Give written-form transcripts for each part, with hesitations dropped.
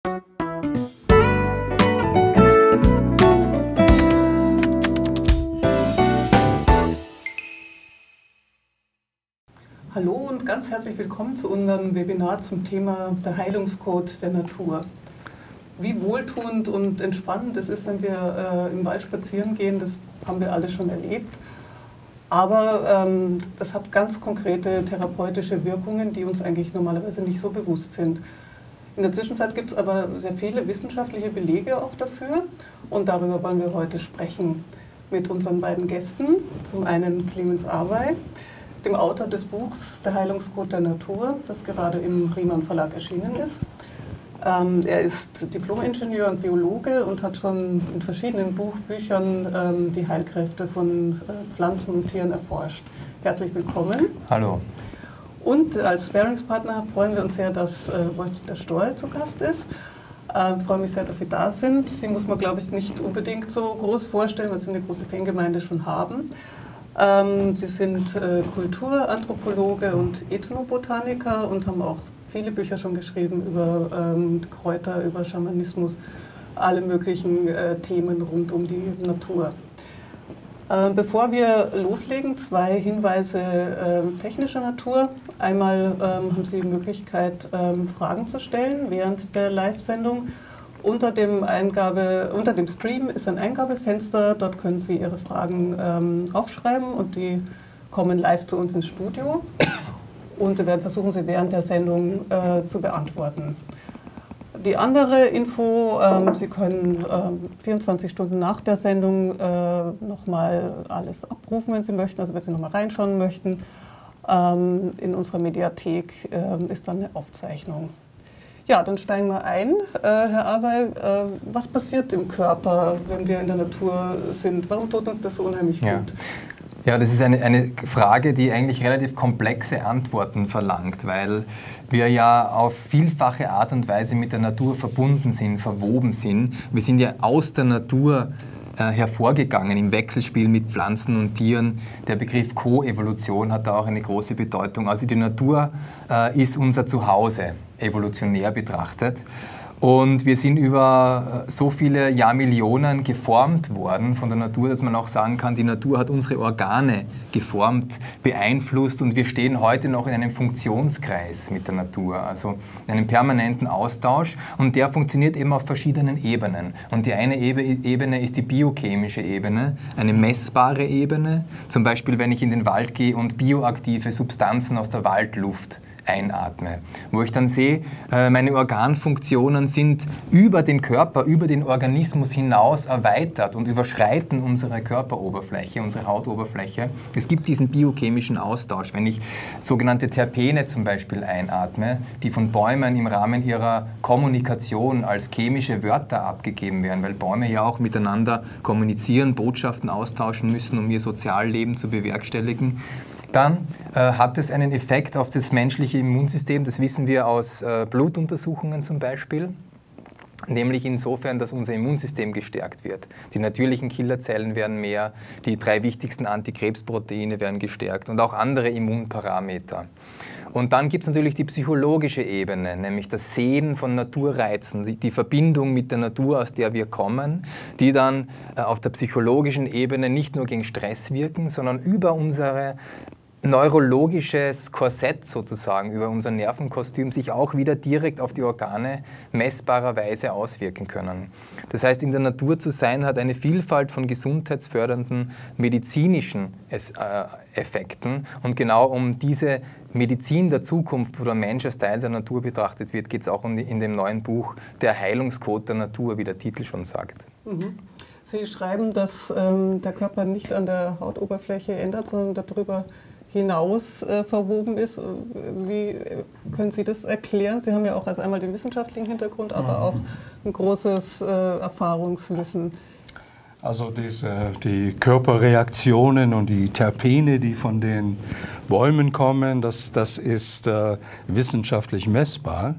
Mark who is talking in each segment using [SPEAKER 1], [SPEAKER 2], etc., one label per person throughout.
[SPEAKER 1] Hallo und ganz herzlich willkommen zu unserem Webinar zum Thema der Heilungscode der Natur. Wie wohltuend und entspannend es ist, wenn wir im Wald spazieren gehen, das haben wir alle schon erlebt. Aber das hat ganz konkrete therapeutische Wirkungen, die uns eigentlich normalerweise nicht so bewusst sind. In der Zwischenzeit gibt es aber sehr viele wissenschaftliche Belege auch dafür und darüber wollen wir heute sprechen mit unseren beiden Gästen. Zum einen Clemens Awey, dem Autor des Buchs Der Heilungscode der Natur, das gerade im Riemann Verlag erschienen ist. Er ist Diplom-Ingenieur und Biologe und hat schon in verschiedenen Büchern die Heilkräfte von Pflanzen und Tieren erforscht. Herzlich willkommen.
[SPEAKER 2] Hallo.
[SPEAKER 1] Und als Sparingspartner freuen wir uns sehr, dass Wolf-Dieter Stoll zu Gast ist. Ich freue mich sehr, dass Sie da sind. Sie muss man, glaube ich, nicht unbedingt so groß vorstellen, weil Sie eine große Fangemeinde schon haben. Sie sind Kulturanthropologe und Ethnobotaniker und haben auch viele Bücher schon geschrieben über Kräuter, über Schamanismus, alle möglichen Themen rund um die Natur. Bevor wir loslegen, zwei Hinweise technischer Natur. Einmal haben Sie die Möglichkeit, Fragen zu stellen während der Live-Sendung. Unter dem Stream ist ein Eingabefenster, dort können Sie Ihre Fragen aufschreiben und die kommen live zu uns ins Studio. Und wir werden versuchen, sie während der Sendung zu beantworten. Die andere Info, Sie können 24 Stunden nach der Sendung nochmal alles abrufen, wenn Sie möchten, also wenn Sie nochmal reinschauen möchten. In unserer Mediathek ist dann eine Aufzeichnung. Ja, dann steigen wir ein. Herr Awey, was passiert im Körper, wenn wir in der Natur sind? Warum tut uns das so unheimlich gut?
[SPEAKER 2] Ja, das ist eine Frage, die eigentlich relativ komplexe Antworten verlangt, weil wir ja auf vielfache Art und Weise mit der Natur verbunden sind, verwoben sind. Wir sind ja aus der Natur hervorgegangen im Wechselspiel mit Pflanzen und Tieren. Der Begriff Koevolution hat da auch eine große Bedeutung. Also die Natur ist unser Zuhause, evolutionär betrachtet. Und wir sind über so viele Jahrmillionen geformt worden von der Natur, dass man auch sagen kann, die Natur hat unsere Organe geformt, beeinflusst und wir stehen heute noch in einem Funktionskreis mit der Natur, also in einem permanenten Austausch und der funktioniert eben auf verschiedenen Ebenen. Und die eine Ebene ist die biochemische Ebene, eine messbare Ebene, zum Beispiel wenn ich in den Wald gehe und bioaktive Substanzen aus der Waldluft einatme, wo ich dann sehe, meine Organfunktionen sind über den Körper, über den Organismus hinaus erweitert und überschreiten unsere Körperoberfläche, unsere Hautoberfläche. Es gibt diesen biochemischen Austausch. Wenn ich sogenannte Terpene zum Beispiel einatme, die von Bäumen im Rahmen ihrer Kommunikation als chemische Wörter abgegeben werden, weil Bäume ja auch miteinander kommunizieren, Botschaften austauschen müssen, um ihr Sozialleben zu bewerkstelligen, dann hat es einen Effekt auf das menschliche Immunsystem, das wissen wir aus Blutuntersuchungen zum Beispiel, nämlich insofern, dass unser Immunsystem gestärkt wird. Die natürlichen Killerzellen werden mehr, die 3 wichtigsten Antikrebsproteine werden gestärkt und auch andere Immunparameter. Und dann gibt es natürlich die psychologische Ebene, nämlich das Sehen von Naturreizen, die Verbindung mit der Natur, aus der wir kommen, die dann auf der psychologischen Ebene nicht nur gegen Stress wirken, sondern über unser neurologisches Korsett sozusagen, über unser Nervenkostüm sich auch wieder direkt auf die Organe messbarerweise auswirken können. Das heißt, in der Natur zu sein hat eine Vielfalt von gesundheitsfördernden medizinischen Effekten und genau um diese Medizin der Zukunft, wo der Mensch als Teil der Natur betrachtet wird, geht es auch in dem neuen Buch Der Heilungscode der Natur, wie der Titel schon sagt.
[SPEAKER 1] Sie schreiben, dass der Körper nicht an der Hautoberfläche ändert, sondern darüber hinaus verwoben ist. Wie können Sie das erklären? Sie haben ja auch einmal den wissenschaftlichen Hintergrund, aber auch ein großes Erfahrungswissen.
[SPEAKER 3] Also die Körperreaktionen und die Terpene, die von den Bäumen kommen, das ist wissenschaftlich messbar.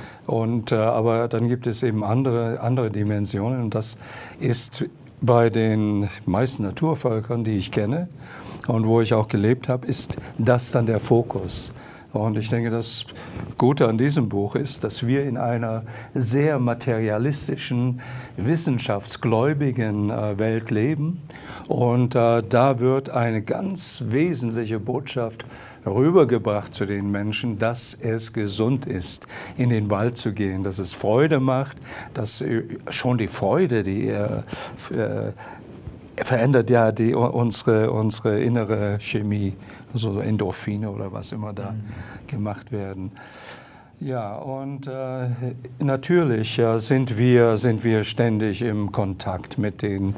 [SPEAKER 3] Aber dann gibt es eben andere Dimensionen und das ist bei den meisten Naturvölkern, die ich kenne und wo ich auch gelebt habe, ist das dann der Fokus. Und ich denke, das Gute an diesem Buch ist, dass wir in einer sehr materialistischen, wissenschaftsgläubigen Welt leben. Und da wird eine ganz wesentliche Botschaft rübergebracht zu den Menschen, dass es gesund ist, in den Wald zu gehen, dass es Freude macht, dass schon die Freude, die verändert ja unsere innere Chemie, also Endorphine oder was immer da gemacht werden. Ja, und natürlich sind wir ständig im Kontakt mit den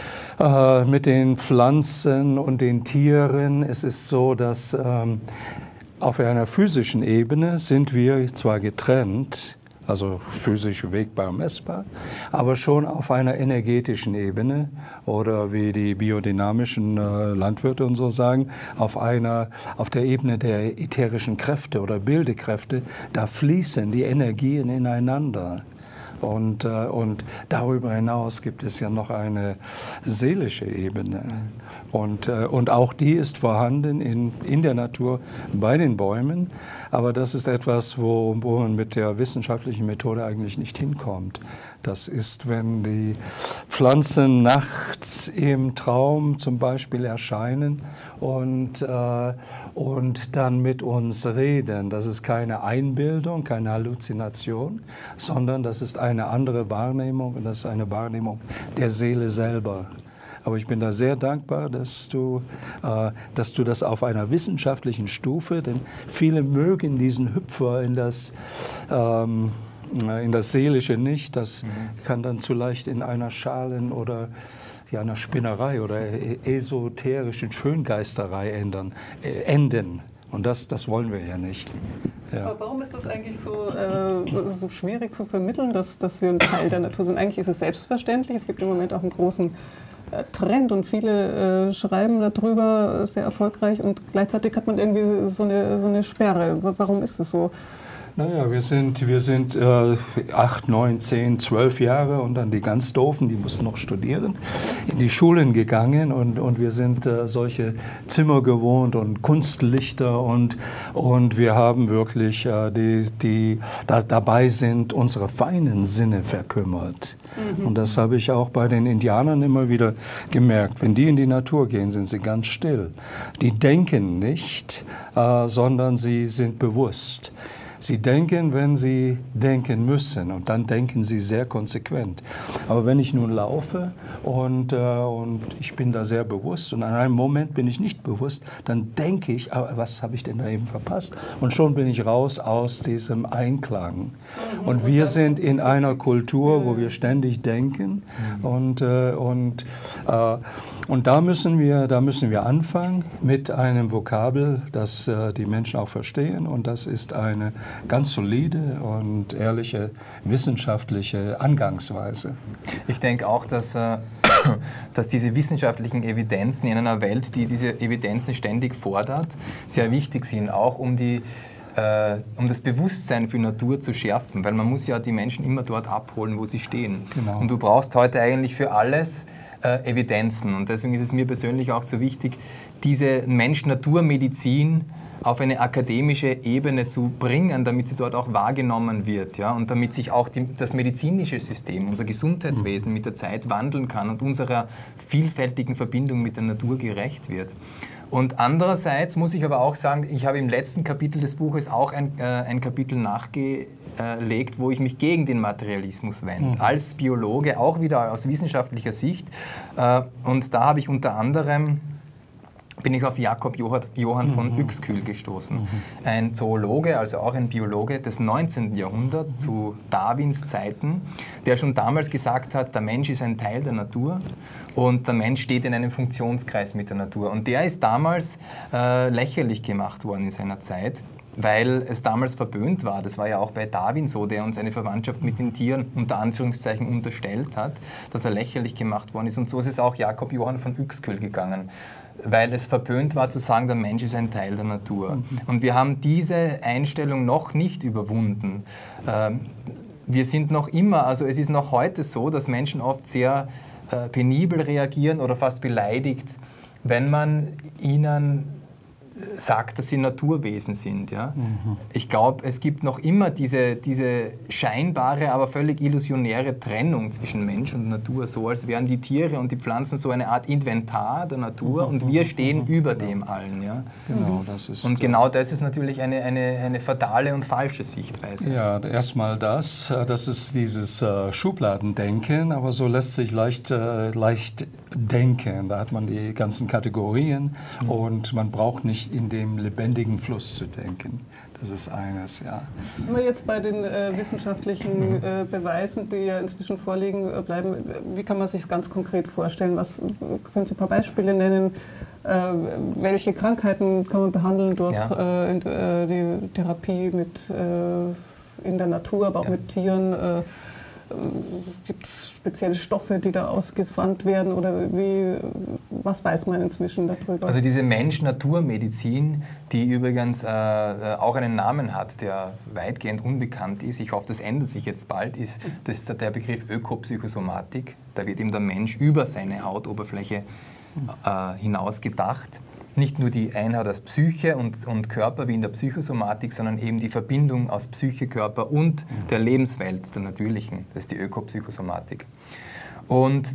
[SPEAKER 3] Pflanzen und den Tieren. Es ist so, dass auf einer physischen Ebene sind wir zwar getrennt, also physisch wegbar, messbar, aber schon auf einer energetischen Ebene oder wie die biodynamischen Landwirte und so sagen, auf der Ebene der ätherischen Kräfte oder Bildekräfte, da fließen die Energien ineinander. Und darüber hinaus gibt es ja noch eine seelische Ebene. Und auch die ist vorhanden in der Natur bei den Bäumen. Aber das ist etwas, wo man mit der wissenschaftlichen Methode eigentlich nicht hinkommt. Das ist, wenn die Pflanzen nachts im Traum zum Beispiel erscheinen und dann mit uns reden. Das ist keine Einbildung, keine Halluzination, sondern das ist eine andere Wahrnehmung und das ist eine Wahrnehmung der Seele selber. Aber ich bin da sehr dankbar, dass du das auf einer wissenschaftlichen Stufe, denn viele mögen diesen Hüpfer in das Seelische nicht. Das kann dann zu leicht in einer Schalen- oder einer Spinnerei oder esoterischen Schöngeisterei enden. Und das wollen wir ja nicht. Ja.
[SPEAKER 1] Aber warum ist das eigentlich so schwierig zu vermitteln, dass wir ein Teil der Natur sind? Eigentlich ist es selbstverständlich. Es gibt im Moment auch einen großen Trend und viele schreiben darüber sehr erfolgreich und gleichzeitig hat man irgendwie so eine Sperre. Warum ist das so?
[SPEAKER 3] Naja, wir sind 8, 9, 10, 12 Jahre und dann die ganz Doofen, die mussten noch studieren, in die Schulen gegangen und wir sind solche Zimmer gewohnt und Kunstlichter und wir haben wirklich dabei sind unsere feinen Sinne verkümmert. Und das habe ich auch bei den Indianern immer wieder gemerkt. Wenn die in die Natur gehen, sind sie ganz still. Die denken nicht, sondern sie sind bewusst. Sie denken, wenn sie denken müssen und dann denken sie sehr konsequent. Aber wenn ich nun laufe und ich bin da sehr bewusst und an einem Moment bin ich nicht bewusst, dann denke ich, was habe ich denn da eben verpasst? Und schon bin ich raus aus diesem Einklang. Und wir sind in einer Kultur, wo wir ständig denken und da müssen wir anfangen mit einem Vokabel, das die Menschen auch verstehen und das ist eine ganz solide und ehrliche wissenschaftliche Angangsweise.
[SPEAKER 2] Ich denke auch, dass diese wissenschaftlichen Evidenzen in einer Welt, die diese Evidenzen ständig fordert, sehr wichtig sind, auch um das Bewusstsein für Natur zu schärfen, weil man muss ja die Menschen immer dort abholen, wo sie stehen.
[SPEAKER 3] Genau.
[SPEAKER 2] Und du brauchst heute eigentlich für alles Evidenzen und deswegen ist es mir persönlich auch so wichtig, diese Mensch-Natur-Medizin auf eine akademische Ebene zu bringen, damit sie dort auch wahrgenommen wird, ja? Und damit sich auch das medizinische System, unser Gesundheitswesen mit der Zeit wandeln kann und unserer vielfältigen Verbindung mit der Natur gerecht wird. Und andererseits muss ich aber auch sagen, ich habe im letzten Kapitel des Buches auch ein Kapitel nachgelegt, wo ich mich gegen den Materialismus wende, als Biologe, auch wieder aus wissenschaftlicher Sicht. Und da habe ich unter anderem bin ich auf Jakob Johann von Uexküll gestoßen. Ein Zoologe, also auch ein Biologe des 19. Jahrhunderts, zu Darwins Zeiten, der schon damals gesagt hat, der Mensch ist ein Teil der Natur und der Mensch steht in einem Funktionskreis mit der Natur. Und der ist damals lächerlich gemacht worden in seiner Zeit, weil es damals verpönt war. Das war ja auch bei Darwin so, der uns eine Verwandtschaft mit den Tieren unter Anführungszeichen unterstellt hat, dass er lächerlich gemacht worden ist. Und so ist es auch Jakob Johann von Uexküll gegangen, weil es verpönt war zu sagen, der Mensch ist ein Teil der Natur. Und wir haben diese Einstellung noch nicht überwunden. Wir sind noch immer, also es ist noch heute so, dass Menschen oft sehr penibel reagieren oder fast beleidigt, wenn man ihnen sagt, dass sie Naturwesen sind. Ja? Ich glaube, es gibt noch immer diese scheinbare, aber völlig illusionäre Trennung zwischen Mensch und Natur, so als wären die Tiere und die Pflanzen so eine Art Inventar der Natur und wir stehen über dem allen. Ja?
[SPEAKER 3] Genau, das ist,
[SPEAKER 2] und genau das ist natürlich eine fatale und falsche Sichtweise.
[SPEAKER 3] Ja, erstmal das ist dieses Schubladendenken, aber so lässt sich leicht denken. Da hat man die ganzen Kategorien und man braucht nicht in dem lebendigen Fluss zu denken. Das ist eines, ja.
[SPEAKER 1] Wenn wir jetzt bei den wissenschaftlichen Beweisen, die ja inzwischen vorliegen, bleiben, wie kann man sich das ganz konkret vorstellen? Können Sie ein paar Beispiele nennen? Welche Krankheiten kann man behandeln durch die Therapie in der Natur, aber auch mit Tieren? Gibt es spezielle Stoffe, die da ausgesandt werden oder was weiß man inzwischen darüber?
[SPEAKER 2] Also diese Mensch-Natur-Medizin, die übrigens auch einen Namen hat, der weitgehend unbekannt ist, ich hoffe, das ändert sich jetzt bald, ist der Begriff Ökopsychosomatik. Da wird eben der Mensch über seine Hautoberfläche hinaus gedacht. Nicht nur die Einheit aus Psyche und Körper wie in der Psychosomatik, sondern eben die Verbindung aus Psyche, Körper und der Lebenswelt, der natürlichen. Das ist die Ökopsychosomatik. Und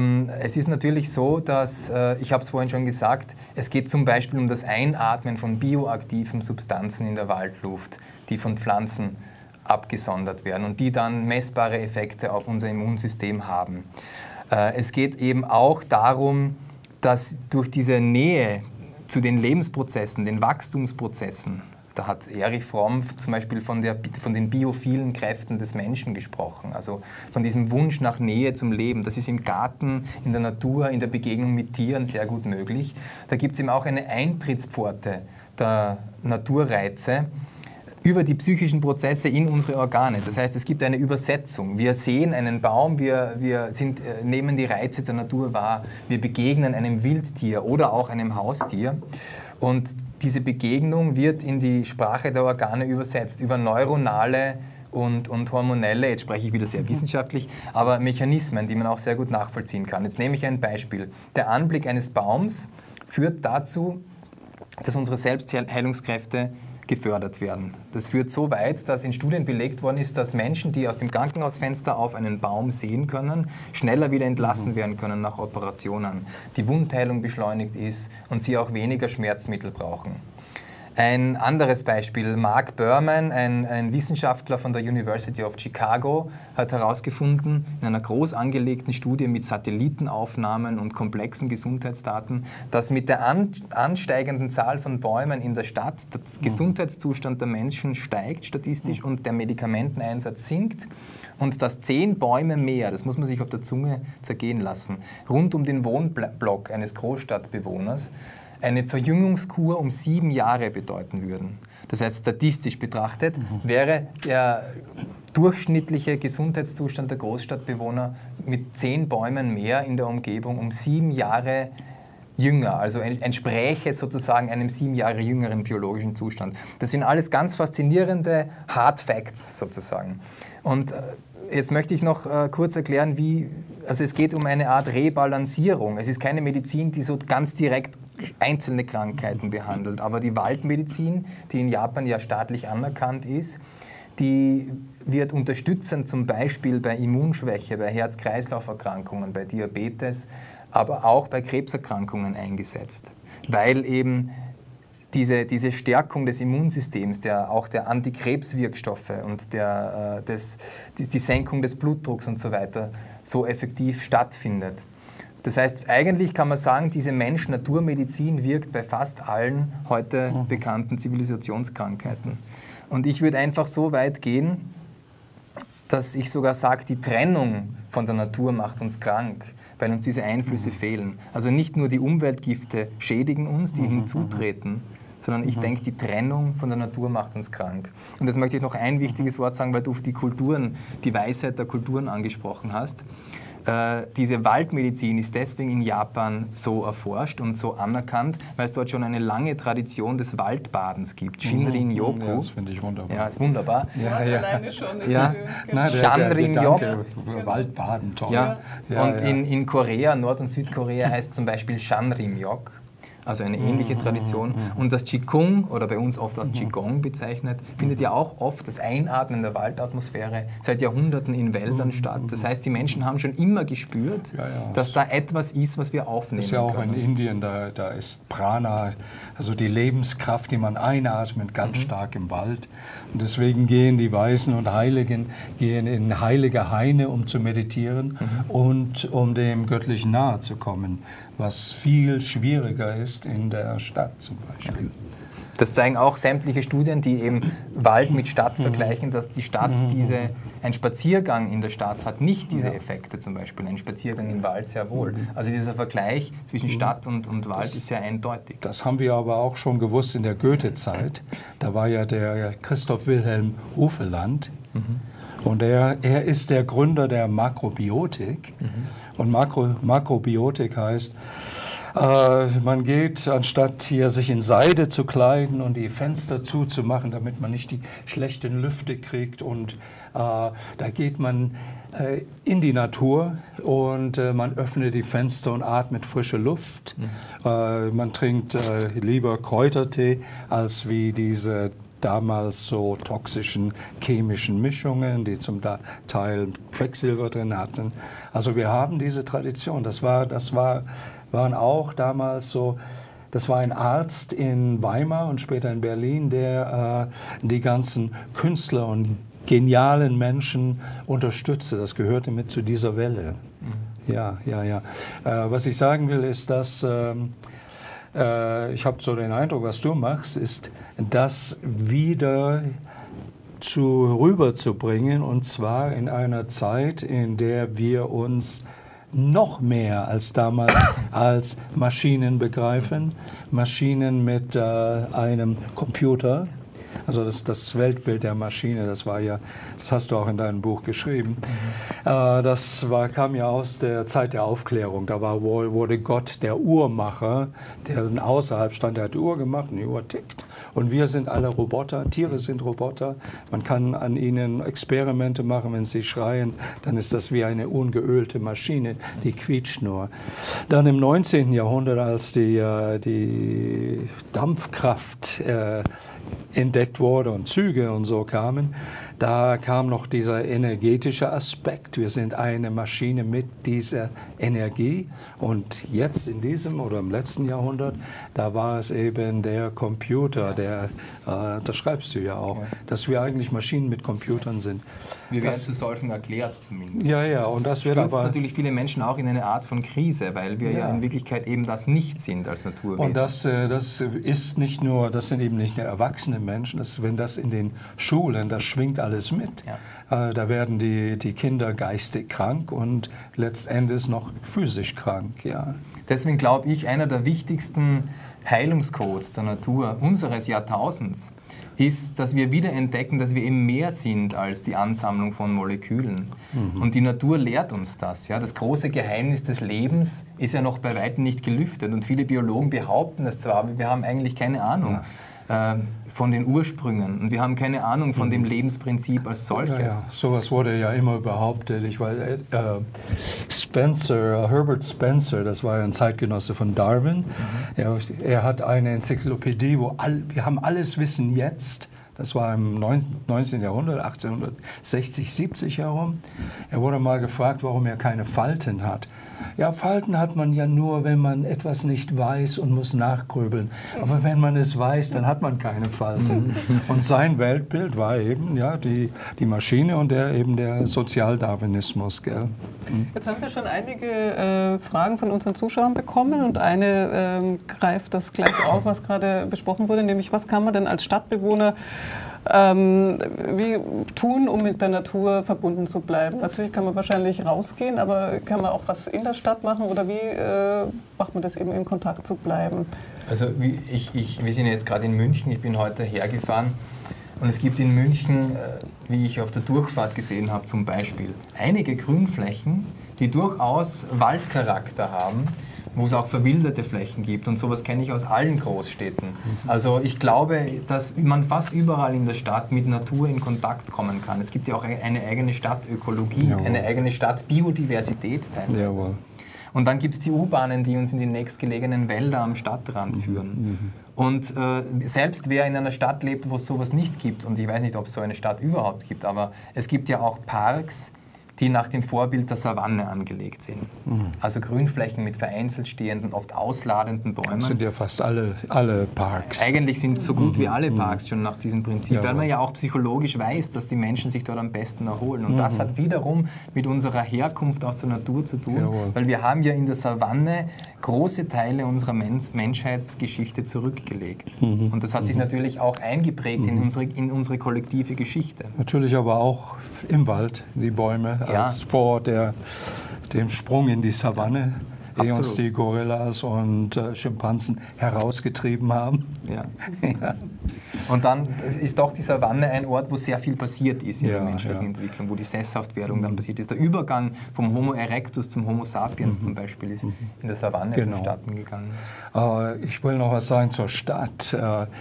[SPEAKER 2] es ist natürlich so, dass, ich habe es vorhin schon gesagt, es geht zum Beispiel um das Einatmen von bioaktiven Substanzen in der Waldluft, die von Pflanzen abgesondert werden und die dann messbare Effekte auf unser Immunsystem haben. Es geht eben auch darum, dass durch diese Nähe zu den Lebensprozessen, den Wachstumsprozessen, da hat Erich Fromm zum Beispiel von den biophilen Kräften des Menschen gesprochen, also von diesem Wunsch nach Nähe zum Leben. Das ist im Garten, in der Natur, in der Begegnung mit Tieren sehr gut möglich. Da gibt es eben auch eine Eintrittspforte der Naturreize über die psychischen Prozesse in unsere Organe. Das heißt, es gibt eine Übersetzung. Wir sehen einen Baum, wir nehmen die Reize der Natur wahr, wir begegnen einem Wildtier oder auch einem Haustier. Und diese Begegnung wird in die Sprache der Organe übersetzt, über neuronale und hormonelle, jetzt spreche ich wieder sehr wissenschaftlich, aber Mechanismen, die man auch sehr gut nachvollziehen kann. Jetzt nehme ich ein Beispiel. Der Anblick eines Baums führt dazu, dass unsere Selbstheilungskräfte gefördert werden. Das führt so weit, dass in Studien belegt worden ist, dass Menschen, die aus dem Krankenhausfenster auf einen Baum sehen können, schneller wieder entlassen werden können nach Operationen, die Wundheilung beschleunigt ist und sie auch weniger Schmerzmittel brauchen. Ein anderes Beispiel, Mark Berman, ein Wissenschaftler von der University of Chicago, hat herausgefunden, in einer groß angelegten Studie mit Satellitenaufnahmen und komplexen Gesundheitsdaten, dass mit der ansteigenden Zahl von Bäumen in der Stadt der Gesundheitszustand der Menschen steigt statistisch und der Medikamenteneinsatz sinkt und dass 10 Bäume mehr, das muss man sich auf der Zunge zergehen lassen, rund um den Wohnblock eines Großstadtbewohners eine Verjüngungskur um 7 Jahre bedeuten würden. Das heißt, statistisch betrachtet wäre der durchschnittliche Gesundheitszustand der Großstadtbewohner mit 10 Bäumen mehr in der Umgebung um 7 Jahre jünger, also entspräche sozusagen einem 7 Jahre jüngeren biologischen Zustand. Das sind alles ganz faszinierende Hard Facts sozusagen. Und jetzt möchte ich noch kurz erklären, also es geht um eine Art Rebalancierung. Es ist keine Medizin, die so ganz direkt einzelne Krankheiten behandelt, aber die Waldmedizin, die in Japan ja staatlich anerkannt ist, die wird unterstützend zum Beispiel bei Immunschwäche, bei Herz-Kreislauf-Erkrankungen, bei Diabetes, aber auch bei Krebserkrankungen eingesetzt, weil eben diese Stärkung des Immunsystems, auch der Antikrebswirkstoffe und die Senkung des Blutdrucks und so weiter so effektiv stattfindet. Das heißt, eigentlich kann man sagen, diese Mensch-Natur-Medizin wirkt bei fast allen heute bekannten Zivilisationskrankheiten. Und ich würde einfach so weit gehen, dass ich sogar sage, die Trennung von der Natur macht uns krank, weil uns diese Einflüsse fehlen. Also nicht nur die Umweltgifte schädigen uns, die hinzutreten, sondern ich denke, die Trennung von der Natur macht uns krank. Und jetzt möchte ich noch ein wichtiges Wort sagen, weil du die Kulturen, die Weisheit der Kulturen angesprochen hast. Diese Waldmedizin ist deswegen in Japan so erforscht und so anerkannt, weil es dort schon eine lange Tradition des Waldbadens gibt. Shinrin-yoku.
[SPEAKER 3] Ja, das finde ich wunderbar.
[SPEAKER 2] Ja, ist wunderbar.
[SPEAKER 1] Ja. Alleine schon.
[SPEAKER 2] Ja.
[SPEAKER 3] Shinrin-yoku. Waldbaden, toll.
[SPEAKER 2] Ja. Und in Korea, Nord- und Südkorea heißt zum Beispiel Shanrim-yok. also eine ähnliche Tradition. Und das Qigong, oder bei uns oft als Qigong bezeichnet, findet ja auch oft das Einatmen der Waldatmosphäre seit Jahrhunderten in Wäldern statt. Das heißt, die Menschen haben schon immer gespürt, dass da etwas ist, was wir aufnehmen können.
[SPEAKER 3] Das ist ja auch in Indien, da ist Prana, also die Lebenskraft, die man einatmet, ganz stark im Wald. Und deswegen gehen die Weisen und Heiligen in heilige Haine, um zu meditieren und um dem Göttlichen nahe zu kommen, was viel schwieriger ist in der Stadt zum Beispiel.
[SPEAKER 2] Das zeigen auch sämtliche Studien, die eben Wald mit Stadt vergleichen, dass die Stadt ein Spaziergang in der Stadt hat nicht diese Effekte, zum Beispiel ein Spaziergang im Wald sehr wohl. Also dieser Vergleich zwischen Stadt und Wald ist sehr eindeutig.
[SPEAKER 3] Das haben wir aber auch schon gewusst in der Goethe-Zeit. Da war ja der Christoph Wilhelm Hufeland und er ist der Gründer der Makrobiotik. Und Makrobiotik heißt, man geht, anstatt hier sich in Seide zu kleiden und die Fenster zuzumachen, damit man nicht die schlechten Lüfte kriegt, und da geht man in die Natur und man öffnet die Fenster und atmet frische Luft. Man trinkt lieber Kräutertee als wie diese damals so toxischen chemischen Mischungen, die zum Teil Quecksilber drin hatten. Also wir haben diese Tradition. Das waren auch damals so, das war ein Arzt in Weimar und später in Berlin, der die ganzen Künstler und genialen Menschen unterstützte. Das gehörte mit zu dieser Welle. Ja. Was ich sagen will, ist, dass ich habe so den Eindruck, was du machst, ist, das wieder rüberzubringen, und zwar in einer Zeit, in der wir uns noch mehr als damals als Maschinen begreifen, Maschinen mit einem Computer. Also das Weltbild der Maschine, das hast du auch in deinem Buch geschrieben. Kam ja aus der Zeit der Aufklärung. Da wurde Gott der Uhrmacher, der außerhalb stand, der hat die Uhr gemacht und die Uhr tickt. Und wir sind alle Roboter, Tiere sind Roboter. Man kann an ihnen Experimente machen, wenn sie schreien, dann ist das wie eine ungeölte Maschine, die quietscht nur. Dann im 19. Jahrhundert, als die Dampfkraft entdeckt wurde und Züge und so kamen, da kam noch dieser energetische Aspekt. Wir sind eine Maschine mit dieser Energie. Und jetzt in diesem oder im letzten Jahrhundert, da war es eben der Computer, das schreibst du ja auch, dass wir eigentlich Maschinen mit Computern sind.
[SPEAKER 2] Wir werden zu solchen erklärt zumindest.
[SPEAKER 3] Ja, und das wird aber
[SPEAKER 2] natürlich viele Menschen auch in eine Art von Krise, weil wir ja in Wirklichkeit eben das nicht sind als Naturwesen.
[SPEAKER 3] Und das ist nicht nur, das sind eben nicht nur erwachsene Menschen, wenn das in den Schulen, das schwingt alles mit. Ja. Da werden die Kinder geistig krank und letztendlich noch physisch krank. Ja.
[SPEAKER 2] Deswegen glaube ich, einer der wichtigsten Heilungscodes der Natur unseres Jahrtausends ist, dass wir wieder entdecken, dass wir eben mehr sind als die Ansammlung von Molekülen. Und die Natur lehrt uns das. Ja? Das große Geheimnis des Lebens ist ja noch bei weitem nicht gelüftet. Und viele Biologen behaupten das zwar, aber wir haben eigentlich keine Ahnung von den Ursprüngen. Und wir haben keine Ahnung von dem Lebensprinzip als solches.
[SPEAKER 3] Ja. Sowas wurde ja immer behauptet. Herbert Spencer, das war ja ein Zeitgenosse von Darwin. Er hat eine Enzyklopädie, wir haben alles Wissen jetzt. Das war im 19. Jahrhundert, 1860, 70 herum. Er wurde mal gefragt, warum er keine Falten hat. Ja, Falten hat man ja nur, wenn man etwas nicht weiß und muss nachgrübeln. Aber wenn man es weiß, dann hat man keine Falten. Und sein Weltbild war eben die Maschine und der Sozialdarwinismus. Gell?
[SPEAKER 1] Jetzt haben wir schon einige Fragen von unseren Zuschauern bekommen und eine greift das gleich auf, was gerade besprochen wurde, nämlich was kann man denn als Stadtbewohner tun, um mit der Natur verbunden zu bleiben? Natürlich kann man wahrscheinlich rausgehen, aber kann man auch was in der Stadt machen oder wie macht man das eben, in Kontakt zu bleiben?
[SPEAKER 2] Also wir sind jetzt gerade in München, ich bin heute hergefahren und es gibt in München, wie ich auf der Durchfahrt gesehen habe zum Beispiel, einige Grünflächen, die durchaus Waldcharakter haben, wo es auch verwilderte Flächen gibt und sowas kenne ich aus allen Großstädten. Also ich glaube, dass man fast überall in der Stadt mit Natur in Kontakt kommen kann. Es gibt ja auch eine eigene Stadtökologie, eine eigene Stadtbiodiversität teilweise.
[SPEAKER 3] Jawohl.
[SPEAKER 2] Und dann gibt es die U-Bahnen, die uns in die nächstgelegenen Wälder am Stadtrand führen. Und selbst wer in einer Stadt lebt, wo es sowas nicht gibt, und ich weiß nicht, ob es so eine Stadt überhaupt gibt, aber es gibt ja auch Parks, die nach dem Vorbild der Savanne angelegt sind. Also Grünflächen mit vereinzelt stehenden, oft ausladenden Bäumen.
[SPEAKER 3] Das sind ja fast alle Parks.
[SPEAKER 2] Eigentlich sind so gut wie alle Parks schon nach diesem Prinzip,
[SPEAKER 3] Ja.
[SPEAKER 2] weil man ja auch psychologisch weiß, dass die Menschen sich dort am besten erholen. Und das hat wiederum mit unserer Herkunft aus der Natur zu tun,
[SPEAKER 3] Jawohl.
[SPEAKER 2] weil wir haben ja in der Savanne große Teile unserer Menschheitsgeschichte zurückgelegt. Und das hat sich natürlich auch eingeprägt in unsere kollektive Geschichte.
[SPEAKER 3] Natürlich aber auch im Wald, die Bäume,
[SPEAKER 2] Ja.
[SPEAKER 3] als vor dem Sprung in die Savanne, ehe uns
[SPEAKER 2] Absolut.
[SPEAKER 3] die Gorillas und Schimpansen herausgetrieben haben.
[SPEAKER 2] Ja. Und dann ist doch die Savanne ein Ort, wo sehr viel passiert ist in der
[SPEAKER 3] Ja,
[SPEAKER 2] menschlichen
[SPEAKER 3] ja.
[SPEAKER 2] Entwicklung, wo die Sesshaftwerdung dann passiert ist. Der Übergang vom Homo erectus zum Homo sapiens zum Beispiel ist in der Savanne
[SPEAKER 3] Genau.
[SPEAKER 2] vonstatten gegangen.
[SPEAKER 3] Ich will noch was sagen zur Stadt.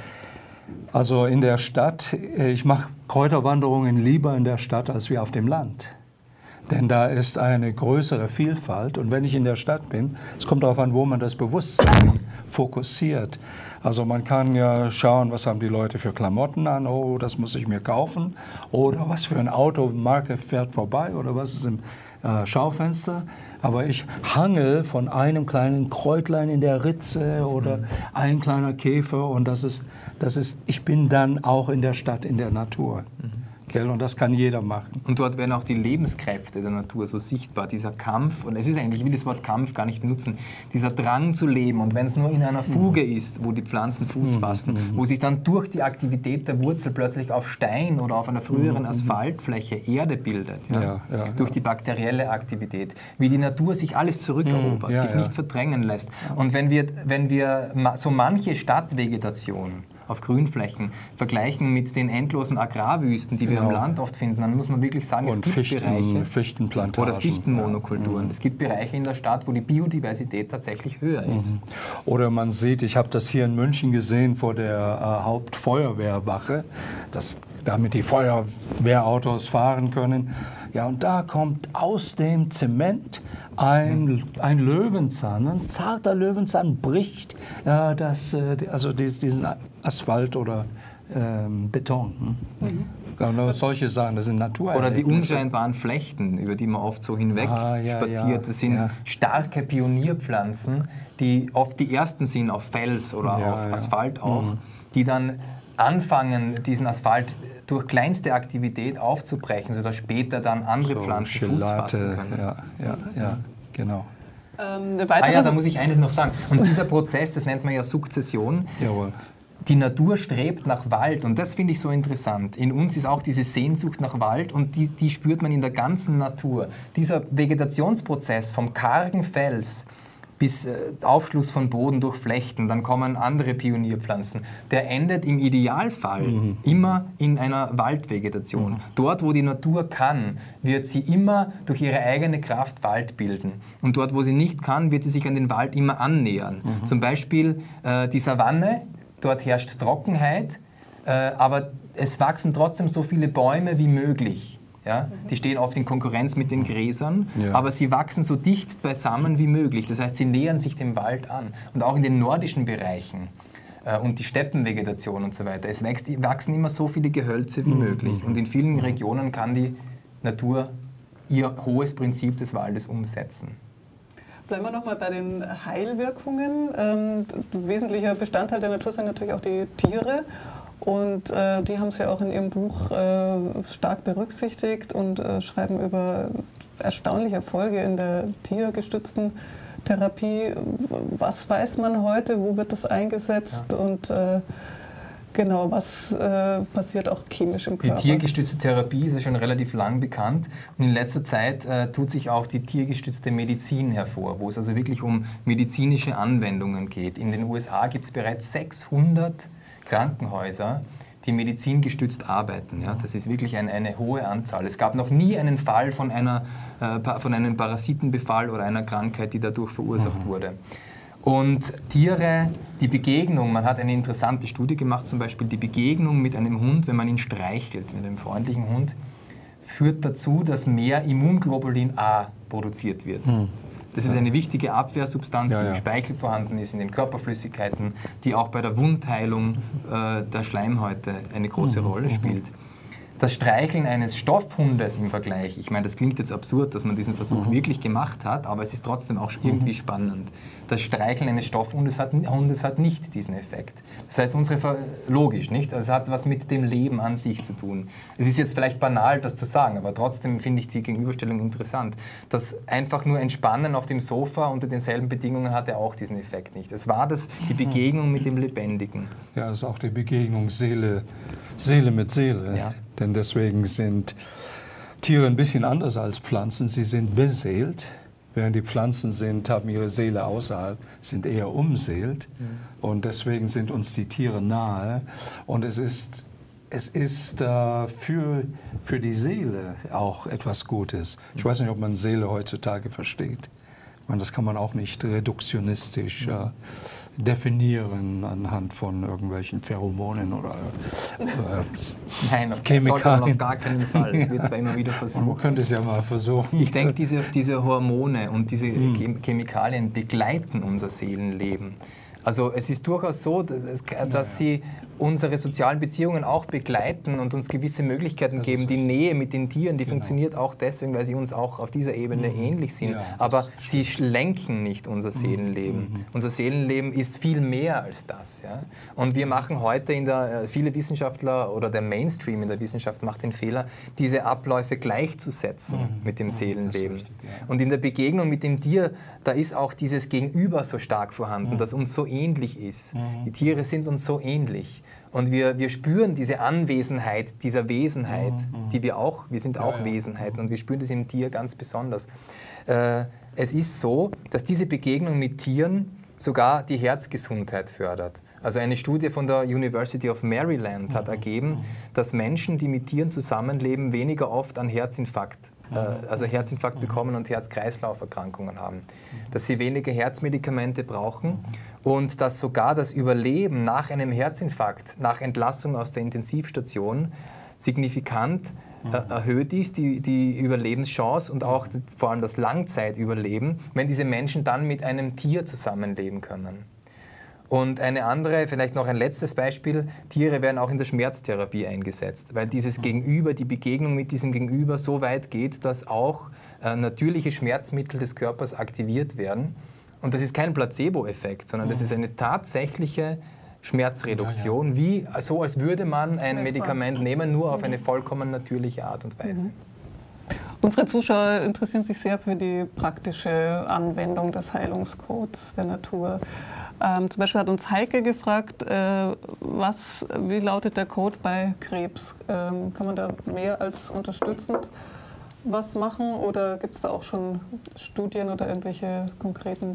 [SPEAKER 3] Also in der Stadt, ich mache Kräuterwanderungen lieber in der Stadt als wie auf dem Land. Denn da ist eine größere Vielfalt. Und wenn ich in der Stadt bin, es kommt darauf an, wo man das Bewusstsein fokussiert. Also man kann ja schauen, was haben die Leute für Klamotten an, oh, das muss ich mir kaufen. Oder was für ein Automarke fährt vorbei oder was ist im Schaufenster. Aber ich hangel von einem kleinen Kräutlein in der Ritze oder ein kleiner Käfer. Und ich bin dann auch in der Stadt, in der Natur. Gell? Und das kann jeder machen.
[SPEAKER 2] Und dort werden auch die Lebenskräfte der Natur so sichtbar. Dieser Kampf, und es ist eigentlich, ich will das Wort Kampf gar nicht benutzen, dieser Drang zu leben. Und wenn es nur in einer Fuge ist, wo die Pflanzen Fuß fassen, wo sich dann durch die Aktivität der Wurzel plötzlich auf Stein oder auf einer früheren Asphaltfläche Erde bildet. Ja?
[SPEAKER 3] Ja,
[SPEAKER 2] Durch die bakterielle Aktivität. Wie die Natur sich alles zurückerobert, sich nicht verdrängen lässt. Und wenn wir so manche Stadtvegetation auf Grünflächen vergleichen mit den endlosen Agrarwüsten, die wir am Land oft finden, dann muss man wirklich sagen, es
[SPEAKER 3] Und
[SPEAKER 2] gibt Bereiche
[SPEAKER 3] Fichtenplantagen.
[SPEAKER 2] oder Fichtenmonokulturen. Es gibt Bereiche in der Stadt, wo die Biodiversität tatsächlich höher ist.
[SPEAKER 3] Oder man sieht, ich habe das hier in München gesehen vor der Hauptfeuerwehrwache, damit die Feuerwehrautos fahren können. Ja, und da kommt aus dem Zement ein Löwenzahn, ein zarter Löwenzahn bricht diesen Asphalt oder Beton. Ja, solche Sachen, das sind
[SPEAKER 2] Oder
[SPEAKER 3] Naturerlebnisse.
[SPEAKER 2] die unscheinbaren Flechten, über die man oft so hinweg spaziert. Das sind starke Pionierpflanzen, die oft die ersten sind auf Fels oder auf Asphalt auch, die dann anfangen, diesen Asphalt durch kleinste Aktivität aufzubrechen, sodass später dann andere Pflanzen Fuß fassen können.
[SPEAKER 3] Ja, genau.
[SPEAKER 2] Da muss ich eines noch sagen. Und dieser Prozess, das nennt man ja Sukzession.
[SPEAKER 3] Jawohl.
[SPEAKER 2] Die Natur strebt nach Wald und das finde ich so interessant. In uns ist auch diese Sehnsucht nach Wald und die spürt man in der ganzen Natur. Dieser Vegetationsprozess vom kargen Fels bis Aufschluss von Boden durch Flechten, dann kommen andere Pionierpflanzen. Der endet im Idealfall immer in einer Waldvegetation. Dort, wo die Natur kann, wird sie immer durch ihre eigene Kraft Wald bilden. Und dort, wo sie nicht kann, wird sie sich an den Wald immer annähern. Zum Beispiel die Savanne, dort herrscht Trockenheit, aber es wachsen trotzdem so viele Bäume wie möglich. Ja? Die stehen oft in Konkurrenz mit den Gräsern, aber sie wachsen so dicht beisammen wie möglich. Das heißt, sie nähern sich dem Wald an. Und auch in den nordischen Bereichen und die Steppenvegetation und so weiter, es wachsen immer so viele Gehölze wie möglich. Und in vielen Regionen kann die Natur ihr hohes Prinzip des Waldes umsetzen.
[SPEAKER 1] Bleiben wir nochmal bei den Heilwirkungen. Ein wesentlicher Bestandteil der Natur sind natürlich auch die Tiere. Und die haben es ja auch in Ihrem Buch stark berücksichtigt und schreiben über erstaunliche Erfolge in der tiergestützten Therapie. Was weiß man heute? Wo wird das eingesetzt? Und genau, was passiert auch chemisch im Körper?
[SPEAKER 2] Die tiergestützte Therapie ist ja schon relativ lang bekannt und in letzter Zeit tut sich auch die tiergestützte Medizin hervor, wo es also wirklich um medizinische Anwendungen geht. In den USA gibt es bereits 600 Krankenhäuser, die medizingestützt arbeiten. Ja? Das ist wirklich eine hohe Anzahl. Es gab noch nie einen Fall von einem Parasitenbefall oder einer Krankheit, die dadurch verursacht wurde. Und Tiere, die Begegnung, man hat eine interessante Studie gemacht, zum Beispiel die Begegnung mit einem Hund, wenn man ihn streichelt, mit einem freundlichen Hund, führt dazu, dass mehr Immunglobulin A produziert wird. Das ist eine wichtige Abwehrsubstanz, die im Speichel vorhanden ist, in den Körperflüssigkeiten, die auch bei der Wundheilung der Schleimhäute eine große Rolle spielt. Das Streicheln eines Stoffhundes im Vergleich, ich meine, das klingt jetzt absurd, dass man diesen Versuch wirklich gemacht hat, aber es ist trotzdem auch irgendwie spannend. Das Streicheln eines Stoffhundes hat nicht diesen Effekt. Das heißt, logisch, nicht? Also es hat was mit dem Leben an sich zu tun. Es ist jetzt vielleicht banal, das zu sagen, aber trotzdem finde ich die Gegenüberstellung interessant. Das einfach nur Entspannen auf dem Sofa unter denselben Bedingungen hatte auch diesen Effekt nicht. Es war die Begegnung mit dem Lebendigen.
[SPEAKER 3] Ja, es ist auch die Begegnung Seele mit Seele.
[SPEAKER 2] Ja.
[SPEAKER 3] Denn deswegen sind Tiere ein bisschen anders als Pflanzen. Sie sind beseelt, während die Pflanzen haben ihre Seele außerhalb, sind eher umseelt. Und deswegen sind uns die Tiere nahe. Und es ist für die Seele auch etwas Gutes. Ich weiß nicht, ob man Seele heutzutage versteht. Ich meine, das kann man auch nicht reduktionistisch definieren anhand von irgendwelchen Pheromonen oder
[SPEAKER 2] Nein,
[SPEAKER 3] Chemikalien.
[SPEAKER 2] Sollte man auf gar keinen Fall. Es wird zwar immer wieder versucht.
[SPEAKER 3] Man könnte es ja mal versuchen.
[SPEAKER 2] Ich denke, diese Hormone und diese Chemikalien begleiten unser Seelenleben. Also es ist durchaus so, dass sie unsere sozialen Beziehungen auch begleiten und uns gewisse Möglichkeiten geben. Die Nähe mit den Tieren, die funktioniert auch deswegen, weil sie uns auch auf dieser Ebene ähnlich sind.
[SPEAKER 3] Ja,
[SPEAKER 2] aber sie lenken nicht unser Seelenleben. Unser Seelenleben ist viel mehr als das. Ja? Und wir machen heute viele Wissenschaftler oder der Mainstream in der Wissenschaft macht den Fehler, diese Abläufe gleichzusetzen mit dem Seelenleben. Richtig, ja. Und in der Begegnung mit dem Tier, da ist auch dieses Gegenüber so stark vorhanden, das uns so ähnlich ist. Die Tiere sind uns so ähnlich. Und wir spüren diese Anwesenheit dieser Wesenheit, die wir sind auch Wesenheiten und wir spüren das im Tier ganz besonders. Es ist so, dass diese Begegnung mit Tieren sogar die Herzgesundheit fördert. Also eine Studie von der University of Maryland hat ergeben, dass Menschen, die mit Tieren zusammenleben, weniger oft an Herzinfarkt bekommen und Herz-Kreislauf-Erkrankungen haben. Dass sie weniger Herzmedikamente brauchen und dass sogar das Überleben nach einem Herzinfarkt, nach Entlassung aus der Intensivstation signifikant erhöht ist, die Überlebenschance und auch vor allem das Langzeitüberleben, wenn diese Menschen dann mit einem Tier zusammenleben können. Und eine andere, vielleicht noch ein letztes Beispiel, Tiere werden auch in der Schmerztherapie eingesetzt, weil dieses Gegenüber, die Begegnung mit diesem Gegenüber so weit geht, dass auch natürliche Schmerzmittel des Körpers aktiviert werden. Und das ist kein Placebo-Effekt, sondern das ist eine tatsächliche Schmerzreduktion, so als würde man ein Medikament nehmen, nur auf eine vollkommen natürliche Art und Weise.
[SPEAKER 1] Unsere Zuschauer interessieren sich sehr für die praktische Anwendung des Heilungscodes der Natur. Zum Beispiel hat uns Heike gefragt, wie lautet der Code bei Krebs? Kann man da mehr als unterstützend was machen oder gibt es da auch schon Studien oder irgendwelche konkreten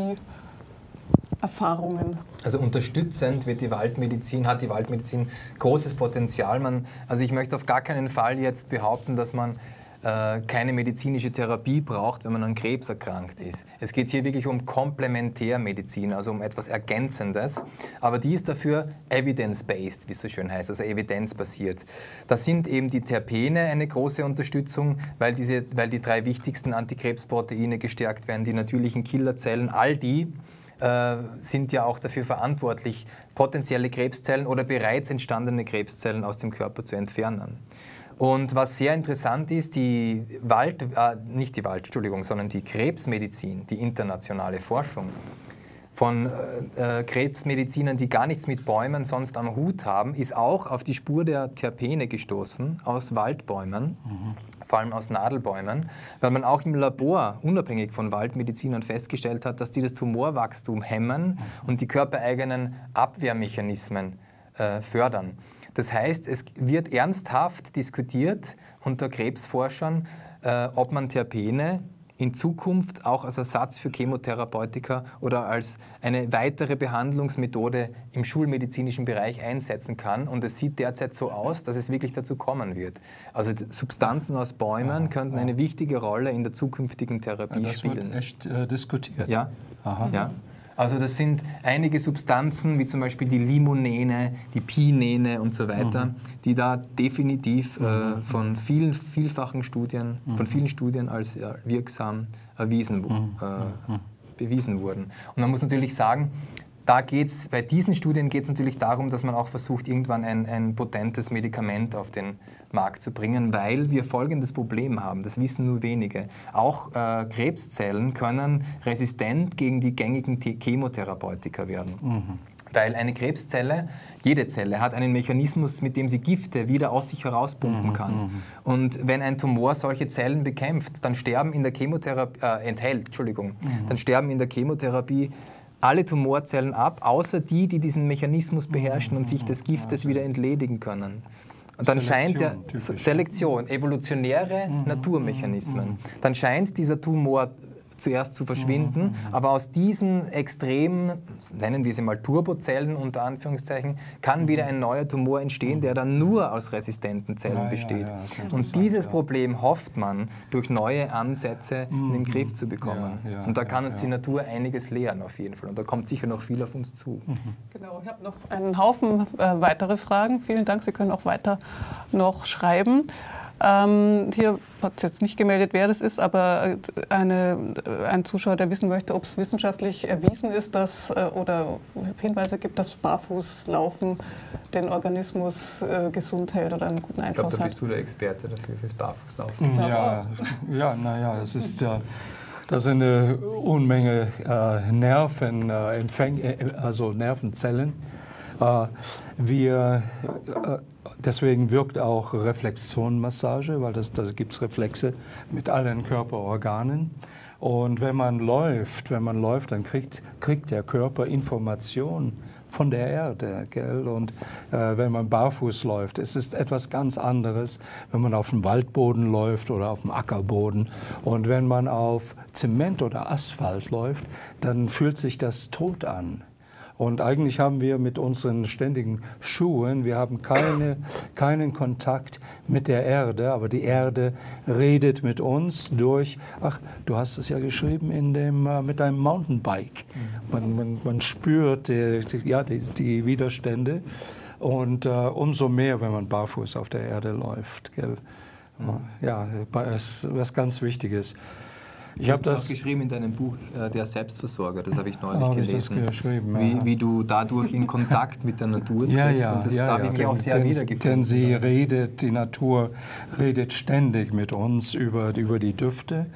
[SPEAKER 1] Therapieerfahrungen?
[SPEAKER 2] Also unterstützend hat die Waldmedizin großes Potenzial. Also ich möchte auf gar keinen Fall jetzt behaupten, dass man keine medizinische Therapie braucht, wenn man an Krebs erkrankt ist. Es geht hier wirklich um Komplementärmedizin, also um etwas Ergänzendes, aber die ist dafür evidence-based, wie es so schön heißt, also evidenzbasiert. Da sind eben die Terpene eine große Unterstützung, weil die 3 wichtigsten Antikrebsproteine gestärkt werden, die natürlichen Killerzellen, all die sind ja auch dafür verantwortlich, potenzielle Krebszellen oder bereits entstandene Krebszellen aus dem Körper zu entfernen. Und was sehr interessant ist, die Krebsmedizin, die internationale Forschung von Krebsmedizinern, die gar nichts mit Bäumen sonst am Hut haben, ist auch auf die Spur der Terpene gestoßen aus Waldbäumen, vor allem aus Nadelbäumen, weil man auch im Labor, unabhängig von Waldmedizinern, festgestellt hat, dass die das Tumorwachstum hemmen und die körpereigenen Abwehrmechanismen fördern. Das heißt, es wird ernsthaft diskutiert unter Krebsforschern, ob man Terpene in Zukunft auch als Ersatz für Chemotherapeutika oder als eine weitere Behandlungsmethode im schulmedizinischen Bereich einsetzen kann. Und es sieht derzeit so aus, dass es wirklich dazu kommen wird. Also Substanzen aus Bäumen könnten eine wichtige Rolle in der zukünftigen Therapie spielen.
[SPEAKER 3] Das wird echt diskutiert.
[SPEAKER 2] Ja.
[SPEAKER 3] Aha.
[SPEAKER 2] Ja. Also das sind einige Substanzen, wie zum Beispiel die Limonene, die Pinene und so weiter, die da definitiv von vielen Studien als wirksam bewiesen wurden. Und man muss natürlich sagen, bei diesen Studien geht es natürlich darum, dass man auch versucht, irgendwann ein potentes Medikament auf den Markt zu bringen, weil wir folgendes Problem haben, das wissen nur wenige. Auch Krebszellen können resistent gegen die gängigen Chemotherapeutika werden. Weil eine Krebszelle, jede Zelle, hat einen Mechanismus, mit dem sie Gifte wieder aus sich herauspumpen kann. Und wenn ein Tumor solche Zellen bekämpft, dann sterben in der Chemotherapie, dann sterben in der Chemotherapie alle Tumorzellen ab, außer die diesen Mechanismus beherrschen und sich des Giftes wieder entledigen können. Und dann scheint der Selektion, evolutionäre Naturmechanismen, dann scheint dieser Tumor zuerst zu verschwinden, aber aus diesen extremen, nennen wir sie mal Turbozellen unter Anführungszeichen, kann wieder ein neuer Tumor entstehen, der dann nur aus resistenten Zellen besteht. Und dieses Problem hofft man, durch neue Ansätze in den Griff zu bekommen. Und da kann uns die Natur einiges lehren auf jeden Fall. Und da kommt sicher noch viel auf uns zu.
[SPEAKER 1] Genau, ich habe noch einen Haufen weitere Fragen. Vielen Dank, Sie können auch weiter noch schreiben. Hier hat es jetzt nicht gemeldet, wer das ist, aber ein Zuschauer, der wissen möchte, ob es wissenschaftlich erwiesen ist, dass, oder Hinweise gibt, dass Barfußlaufen den Organismus gesund hält oder einen guten Einfluss hat.
[SPEAKER 2] Ich glaube, da bist du der Experte dafür, fürs Barfußlaufen.
[SPEAKER 3] Naja, das ist ja... Das sind eine Unmenge Nervenzellen. Deswegen wirkt auch Reflexzonenmassage, weil da gibt es Reflexe mit allen Körperorganen. Und wenn man läuft, dann kriegt der Körper Informationen von der Erde. Gell? Und wenn man barfuß läuft, es ist etwas ganz anderes, wenn man auf dem Waldboden läuft oder auf dem Ackerboden. Und wenn man auf Zement oder Asphalt läuft, dann fühlt sich das tot an. Und eigentlich haben wir mit unseren ständigen Schuhen, wir haben keinen Kontakt mit der Erde, aber die Erde redet mit uns durch, du hast es ja geschrieben, mit deinem Mountainbike. Man spürt die Widerstände und umso mehr, wenn man barfuß auf der Erde läuft. Gell? Ja, was ganz Wichtiges.
[SPEAKER 2] Ich habe das geschrieben in deinem Buch, Der Selbstversorger, das habe ich neulich gelesen. Wie du dadurch in Kontakt mit der Natur trittst. Und das habe ich mich auch sehr wiedergefunden.
[SPEAKER 3] Denn die Natur redet ständig mit uns über die Düfte.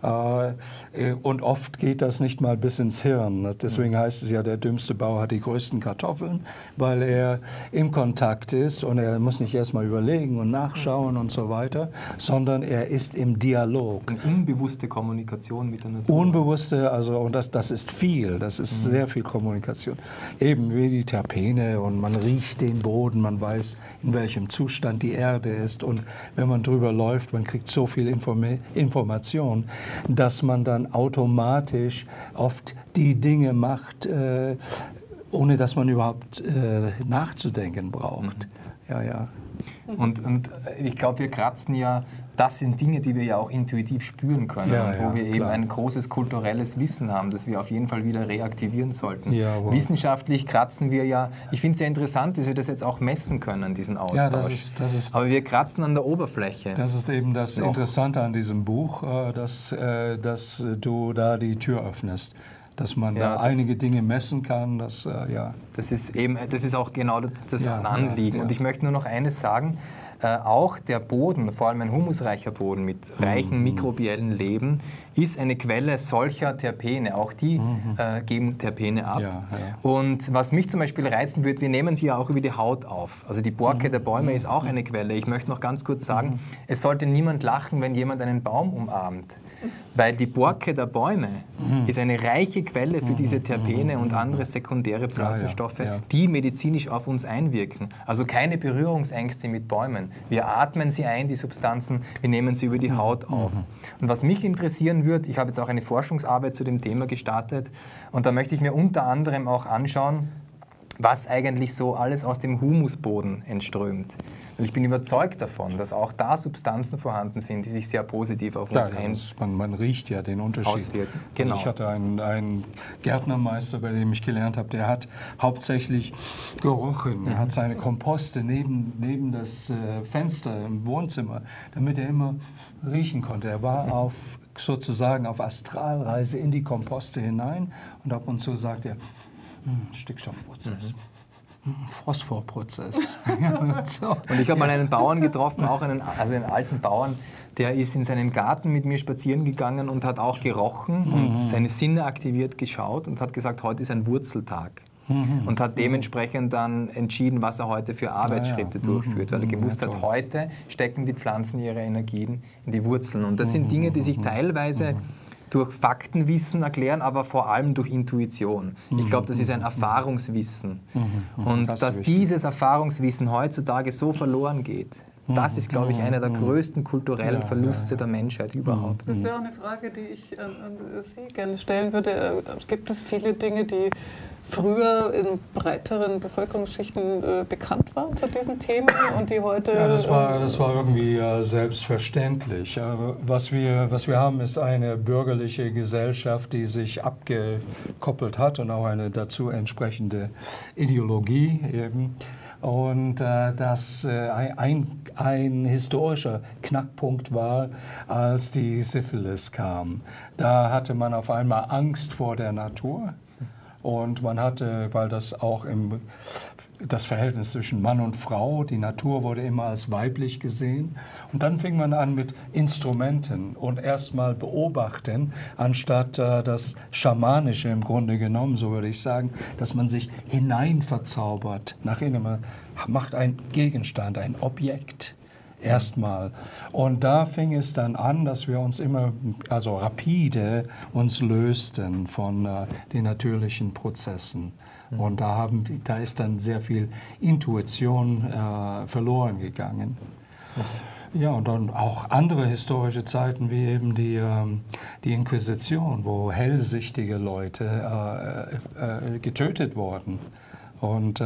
[SPEAKER 3] Und oft geht das nicht mal bis ins Hirn. Deswegen heißt es ja, der dümmste Bauer hat die größten Kartoffeln, weil er im Kontakt ist und er muss nicht erst mal überlegen und nachschauen und so weiter, sondern er ist im Dialog.
[SPEAKER 2] Eine unbewusste Kommunikation mit der Natur.
[SPEAKER 3] Unbewusste, und das ist viel, das ist sehr viel Kommunikation. Eben wie die Terpene und man riecht den Boden, man weiß, in welchem Zustand die Erde ist und wenn man drüber läuft, man kriegt so viel Information, dass man dann automatisch oft die Dinge macht, ohne dass man überhaupt nachzudenken braucht.
[SPEAKER 2] Und ich glaube, wir kratzen ja, das sind Dinge, die wir ja auch intuitiv spüren können und wo wir eben ein großes kulturelles Wissen haben, das wir auf jeden Fall wieder reaktivieren sollten. Wissenschaftlich kratzen wir ja, ich finde es sehr interessant, dass wir das jetzt auch messen können, diesen Austausch.
[SPEAKER 3] Ja, das ist,
[SPEAKER 2] aber wir kratzen an der Oberfläche.
[SPEAKER 3] Das ist eben das Interessante an diesem Buch, dass du da die Tür öffnest. Dass man da einige Dinge messen kann. Das ist auch genau das Anliegen. Und ich möchte nur noch eines sagen, auch der Boden, vor allem ein humusreicher Boden mit reichem mikrobiellen Leben, ist eine Quelle solcher Terpene. Auch die geben Terpene ab. Und was mich zum Beispiel reizen würde, wir nehmen sie ja auch über die Haut auf. Also die Borke der Bäume ist auch eine Quelle. Ich möchte noch ganz kurz sagen, es sollte niemand lachen, wenn jemand einen Baum umarmt. Weil die Borke der Bäume ist eine reiche Quelle für diese Terpene und andere sekundäre Pflanzenstoffe, die medizinisch auf uns einwirken. Also keine Berührungsängste mit Bäumen. Wir atmen sie ein, die Substanzen, wir nehmen sie über die Haut auf. Und was mich interessieren würde, ich habe jetzt auch eine Forschungsarbeit zu dem Thema gestartet und da möchte ich mir unter anderem auch anschauen,
[SPEAKER 2] was eigentlich so alles aus dem Humusboden entströmt. Und ich bin überzeugt davon, dass auch da Substanzen vorhanden sind, die sich sehr positiv auf uns
[SPEAKER 3] man riecht ja den Unterschied.
[SPEAKER 2] Auswirken. Genau.
[SPEAKER 3] Also ich hatte einen Gärtnermeister, bei dem ich gelernt habe, der hat hauptsächlich gerochen. Er hat seine Komposte neben das Fenster im Wohnzimmer, damit er immer riechen konnte. Er war sozusagen auf Astralreise in die Komposte hinein und ab und zu sagt er, Stickstoffprozess. Phosphorprozess.
[SPEAKER 2] So. Und ich habe mal einen Bauern getroffen, auch einen alten Bauern, der ist in seinem Garten mit mir spazieren gegangen und hat auch gerochen und seine Sinne aktiviert geschaut und hat gesagt, heute ist ein Wurzeltag. Und hat dementsprechend dann entschieden, was er heute für Arbeitsschritte durchführt, weil er gewusst hat, heute stecken die Pflanzen ihre Energien in die Wurzeln. Und das sind Dinge, die sich teilweise durch Faktenwissen erklären, aber vor allem durch Intuition. Ich glaube, das ist ein Erfahrungswissen. Und dass dieses Erfahrungswissen heutzutage so verloren geht, das ist, glaube ich, einer der größten kulturellen Verluste der Menschheit überhaupt.
[SPEAKER 1] Das wäre auch eine Frage, die ich an Sie gerne stellen würde. Gibt es viele Dinge, die früher in breiteren Bevölkerungsschichten bekannt waren zu diesen Themen und die heute...
[SPEAKER 3] Ja, das war irgendwie selbstverständlich. Was wir haben, ist eine bürgerliche Gesellschaft, die sich abgekoppelt hat und auch eine dazu entsprechende Ideologie eben. Und das ein historischer Knackpunkt war, als die Syphilis kam. Da hatte man auf einmal Angst vor der Natur. Und man hatte, weil das auch das Verhältnis zwischen Mann und Frau, die Natur wurde immer als weiblich gesehen. Und dann fing man an mit Instrumenten und erstmal beobachten, anstatt das Schamanische im Grunde genommen, so würde ich sagen, dass man sich hineinverzaubert. Nach innen, man macht ein Gegenstand, ein Objekt. Erstmal. Und da fing es dann an, dass wir uns rapide uns lösten von den natürlichen Prozessen. Und da ist dann sehr viel Intuition verloren gegangen. Ja, und dann auch andere historische Zeiten, wie eben die Inquisition, wo hellsichtige Leute getötet wurden. Und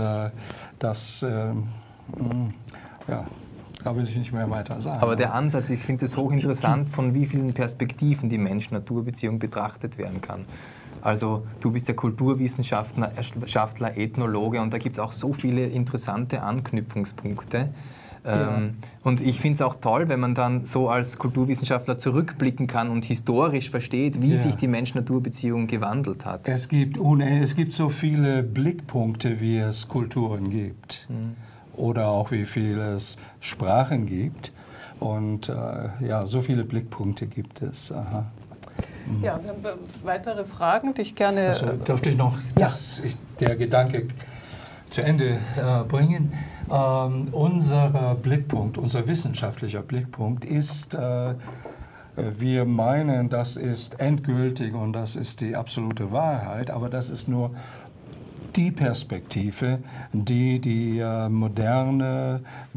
[SPEAKER 3] da will ich nicht mehr weiter sagen.
[SPEAKER 2] Aber der Ansatz, ich finde es hochinteressant, von wie vielen Perspektiven die Mensch-Natur-Beziehung betrachtet werden kann. Also du bist ja Kulturwissenschaftler, Ethnologe und da gibt es auch so viele interessante Anknüpfungspunkte. Und ich finde es auch toll, wenn man dann so als Kulturwissenschaftler zurückblicken kann und historisch versteht, wie sich die Mensch-Natur-Beziehung gewandelt hat.
[SPEAKER 3] Es gibt so viele Blickpunkte, wie es Kulturen gibt. Oder auch wie viele es Sprachen gibt. Und so viele Blickpunkte gibt es. Aha.
[SPEAKER 1] Ja, wir haben weitere Fragen, die ich gerne...
[SPEAKER 3] Also, dürfte ich noch der Gedanke zu Ende bringen? Unser Blickpunkt, unser wissenschaftlicher Blickpunkt ist, wir meinen, das ist endgültig und das ist die absolute Wahrheit, aber das ist nur die Perspektive, die moderne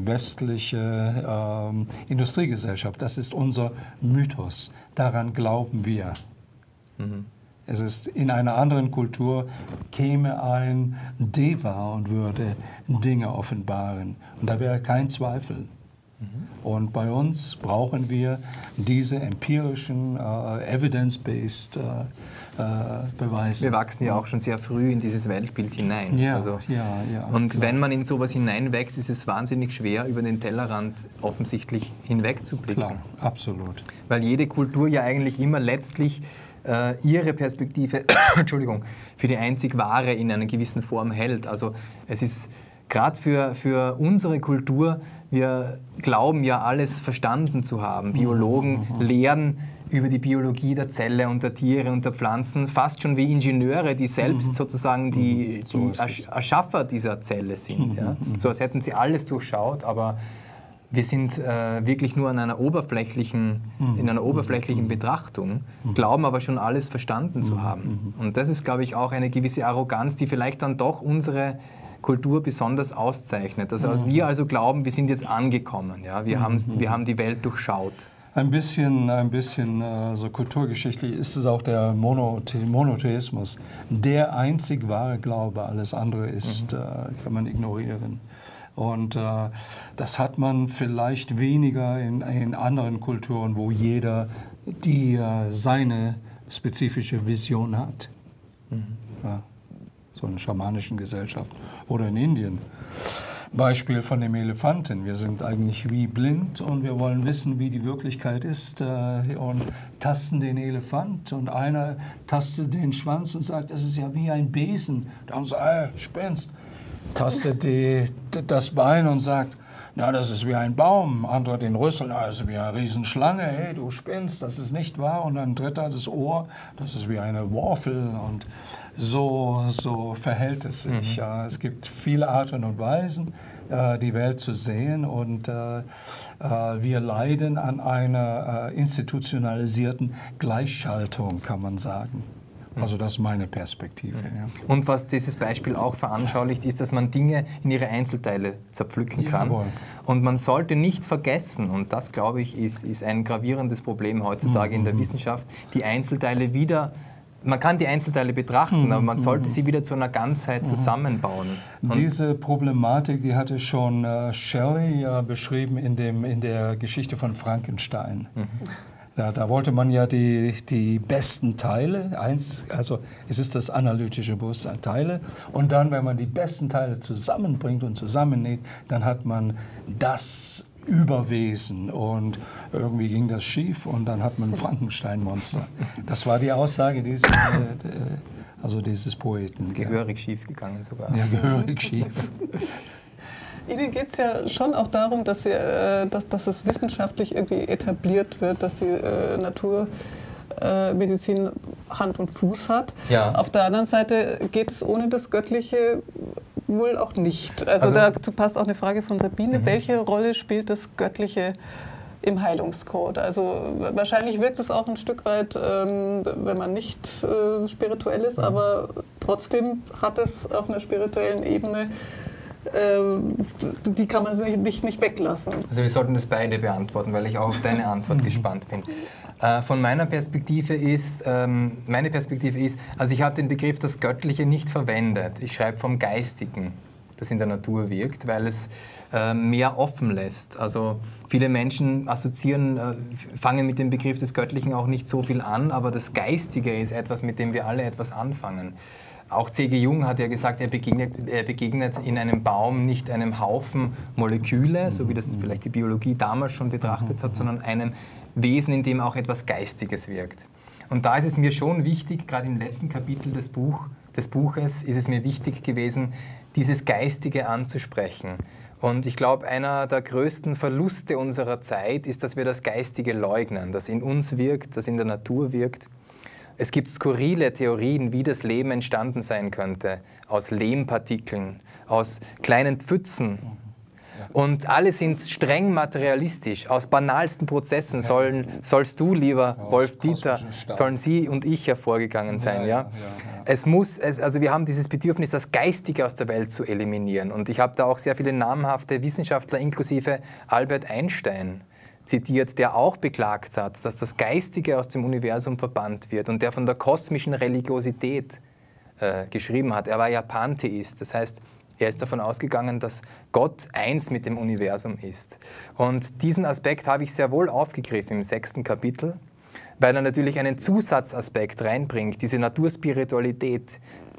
[SPEAKER 3] westliche Industriegesellschaft, das ist unser Mythos, daran glauben wir. Es ist in einer anderen Kultur, käme ein Deva und würde Dinge offenbaren und da wäre kein Zweifel. Und bei uns brauchen wir diese empirischen, evidence-based Beweise.
[SPEAKER 2] Wir wachsen ja auch schon sehr früh in dieses Weltbild hinein.
[SPEAKER 3] Ja,
[SPEAKER 2] also,
[SPEAKER 3] und
[SPEAKER 2] klar. Wenn man in sowas hineinwächst, ist es wahnsinnig schwer, über den Tellerrand offensichtlich hinwegzublicken.
[SPEAKER 3] Klar, absolut.
[SPEAKER 2] Weil jede Kultur ja eigentlich immer letztlich ihre Perspektive Entschuldigung, für die einzig wahre in einer gewissen Form hält. Also es ist gerade für unsere Kultur, wir glauben ja alles verstanden zu haben. Biologen lehren über die Biologie der Zelle und der Tiere und der Pflanzen, fast schon wie Ingenieure, die selbst sozusagen die Erschaffer dieser Zelle sind. Ja? So als hätten sie alles durchschaut, aber wir sind wirklich nur in einer oberflächlichen Betrachtung, glauben aber schon alles verstanden zu haben. Und das ist, glaube ich, auch eine gewisse Arroganz, die vielleicht dann doch unsere Kultur besonders auszeichnet. Also wir glauben, wir sind jetzt angekommen, ja? Wir haben die Welt durchschaut.
[SPEAKER 3] Ein bisschen so kulturgeschichtlich ist es auch der Monotheismus. Der einzig wahre Glaube, alles andere ist, kann man ignorieren. Und das hat man vielleicht weniger in anderen Kulturen, wo jeder seine spezifische Vision hat. Ja, so in schamanischen Gesellschaften oder in Indien. Beispiel von dem Elefanten. Wir sind eigentlich wie blind und wir wollen wissen, wie die Wirklichkeit ist und tasten den Elefant und einer tastet den Schwanz und sagt, das ist ja wie ein Besen. Dann sagt spinnst. Tastet das Bein und sagt, na, das ist wie ein Baum. Andere den Rüssel, na, das ist wie eine Riesenschlange. Hey, du spinnst, das ist nicht wahr. Und ein dritter das Ohr, das ist wie eine Worfel. Und so verhält es sich. Ja, es gibt viele Arten und Weisen, die Welt zu sehen. Und wir leiden an einer institutionalisierten Gleichschaltung, kann man sagen. Also das ist meine Perspektive. Ja.
[SPEAKER 2] Und was dieses Beispiel auch veranschaulicht, ist, dass man Dinge in ihre Einzelteile zerpflücken kann.
[SPEAKER 3] Jawohl.
[SPEAKER 2] Und man sollte nicht vergessen, und das, glaube ich, ist ein gravierendes Problem heutzutage in der Wissenschaft, die Einzelteile wieder, man kann die Einzelteile betrachten, aber man sollte sie wieder zu einer Ganzheit zusammenbauen. Und
[SPEAKER 3] diese Problematik, die hatte schon Shelley beschrieben in der Geschichte von Frankenstein. Ja, da wollte man ja die besten Teile, also es ist das analytische Bewusstsein, Teile. Und dann, wenn man die besten Teile zusammenbringt und zusammennäht, dann hat man das Überwesen. Und irgendwie ging das schief und dann hat man ein Frankenstein-Monster. Das war die Aussage dieses Poeten.
[SPEAKER 2] gehörig schief gegangen sogar.
[SPEAKER 3] Ja, gehörig schief.
[SPEAKER 1] Ihnen geht es ja schon auch darum, dass es wissenschaftlich irgendwie etabliert wird, dass die Naturmedizin Hand und Fuß hat.
[SPEAKER 2] Ja.
[SPEAKER 1] Auf der anderen Seite geht es ohne das Göttliche wohl auch nicht. Also dazu passt auch eine Frage von Sabine. Welche Rolle spielt das Göttliche im Heilungscode? Also wahrscheinlich wirkt es auch ein Stück weit, wenn man nicht spirituell ist, aber trotzdem hat es auf einer spirituellen Ebene, die kann man sich nicht weglassen.
[SPEAKER 2] Also wir sollten das beide beantworten, weil ich auch auf deine Antwort gespannt bin. Von meiner Perspektive ist, also ich habe den Begriff das Göttliche nicht verwendet. Ich schreibe vom Geistigen, das in der Natur wirkt, weil es mehr offen lässt. Also viele Menschen fangen mit dem Begriff des Göttlichen auch nicht so viel an, aber das Geistige ist etwas, mit dem wir alle etwas anfangen. Auch C.G. Jung hat ja gesagt, er begegnet in einem Baum nicht einem Haufen Moleküle, so wie das vielleicht die Biologie damals schon betrachtet hat, sondern einem Wesen, in dem auch etwas Geistiges wirkt. Und da ist es mir schon wichtig, gerade im letzten Kapitel des Buches ist es mir wichtig gewesen, dieses Geistige anzusprechen. Und ich glaube, einer der größten Verluste unserer Zeit ist, dass wir das Geistige leugnen, das in uns wirkt, das in der Natur wirkt. Es gibt skurrile Theorien, wie das Leben entstanden sein könnte, aus Lehmpartikeln, aus kleinen Pfützen. Und alle sind streng materialistisch. Aus banalsten Prozessen sollst du, lieber Wolf Dieter, sollen Sie und ich hervorgegangen sein. Ja? Also wir haben dieses Bedürfnis, das Geistige aus der Welt zu eliminieren. Und ich habe da auch sehr viele namhafte Wissenschaftler, inklusive Albert Einstein, zitiert, der auch beklagt hat, dass das Geistige aus dem Universum verbannt wird und der von der kosmischen Religiosität geschrieben hat. Er war ja Pantheist, das heißt, er ist davon ausgegangen, dass Gott eins mit dem Universum ist. Und diesen Aspekt habe ich sehr wohl aufgegriffen im 6. Kapitel, weil er natürlich einen Zusatzaspekt reinbringt, diese Naturspiritualität,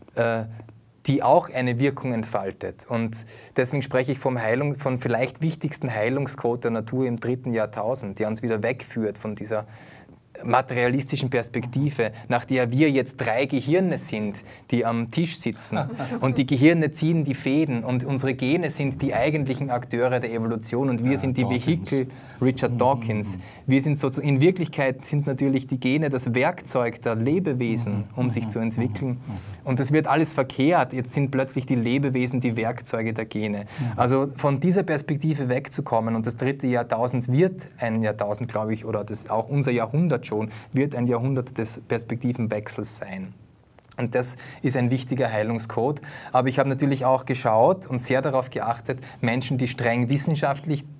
[SPEAKER 2] die auch eine Wirkung entfaltet. Und deswegen spreche ich vom vielleicht wichtigsten Heilungscode der Natur im 3. Jahrtausend, der uns wieder wegführt von dieser materialistischen Perspektive, nach der wir jetzt 3 Gehirne sind, die am Tisch sitzen. Und die Gehirne ziehen die Fäden und unsere Gene sind die eigentlichen Akteure der Evolution und wir sind die Vehikel, Richard Dawkins. Wir sind in Wirklichkeit sind natürlich die Gene das Werkzeug der Lebewesen, um sich zu entwickeln. Und das wird alles verkehrt. Jetzt sind plötzlich die Lebewesen die Werkzeuge der Gene. Also von dieser Perspektive wegzukommen und das 3. Jahrtausend wird ein Jahrtausend, glaube ich, oder auch unser Jahrhundert schon, wird ein Jahrhundert des Perspektivenwechsels sein. Und das ist ein wichtiger Heilungscode. Aber ich habe natürlich auch geschaut und sehr darauf geachtet, Menschen, die streng wissenschaftlich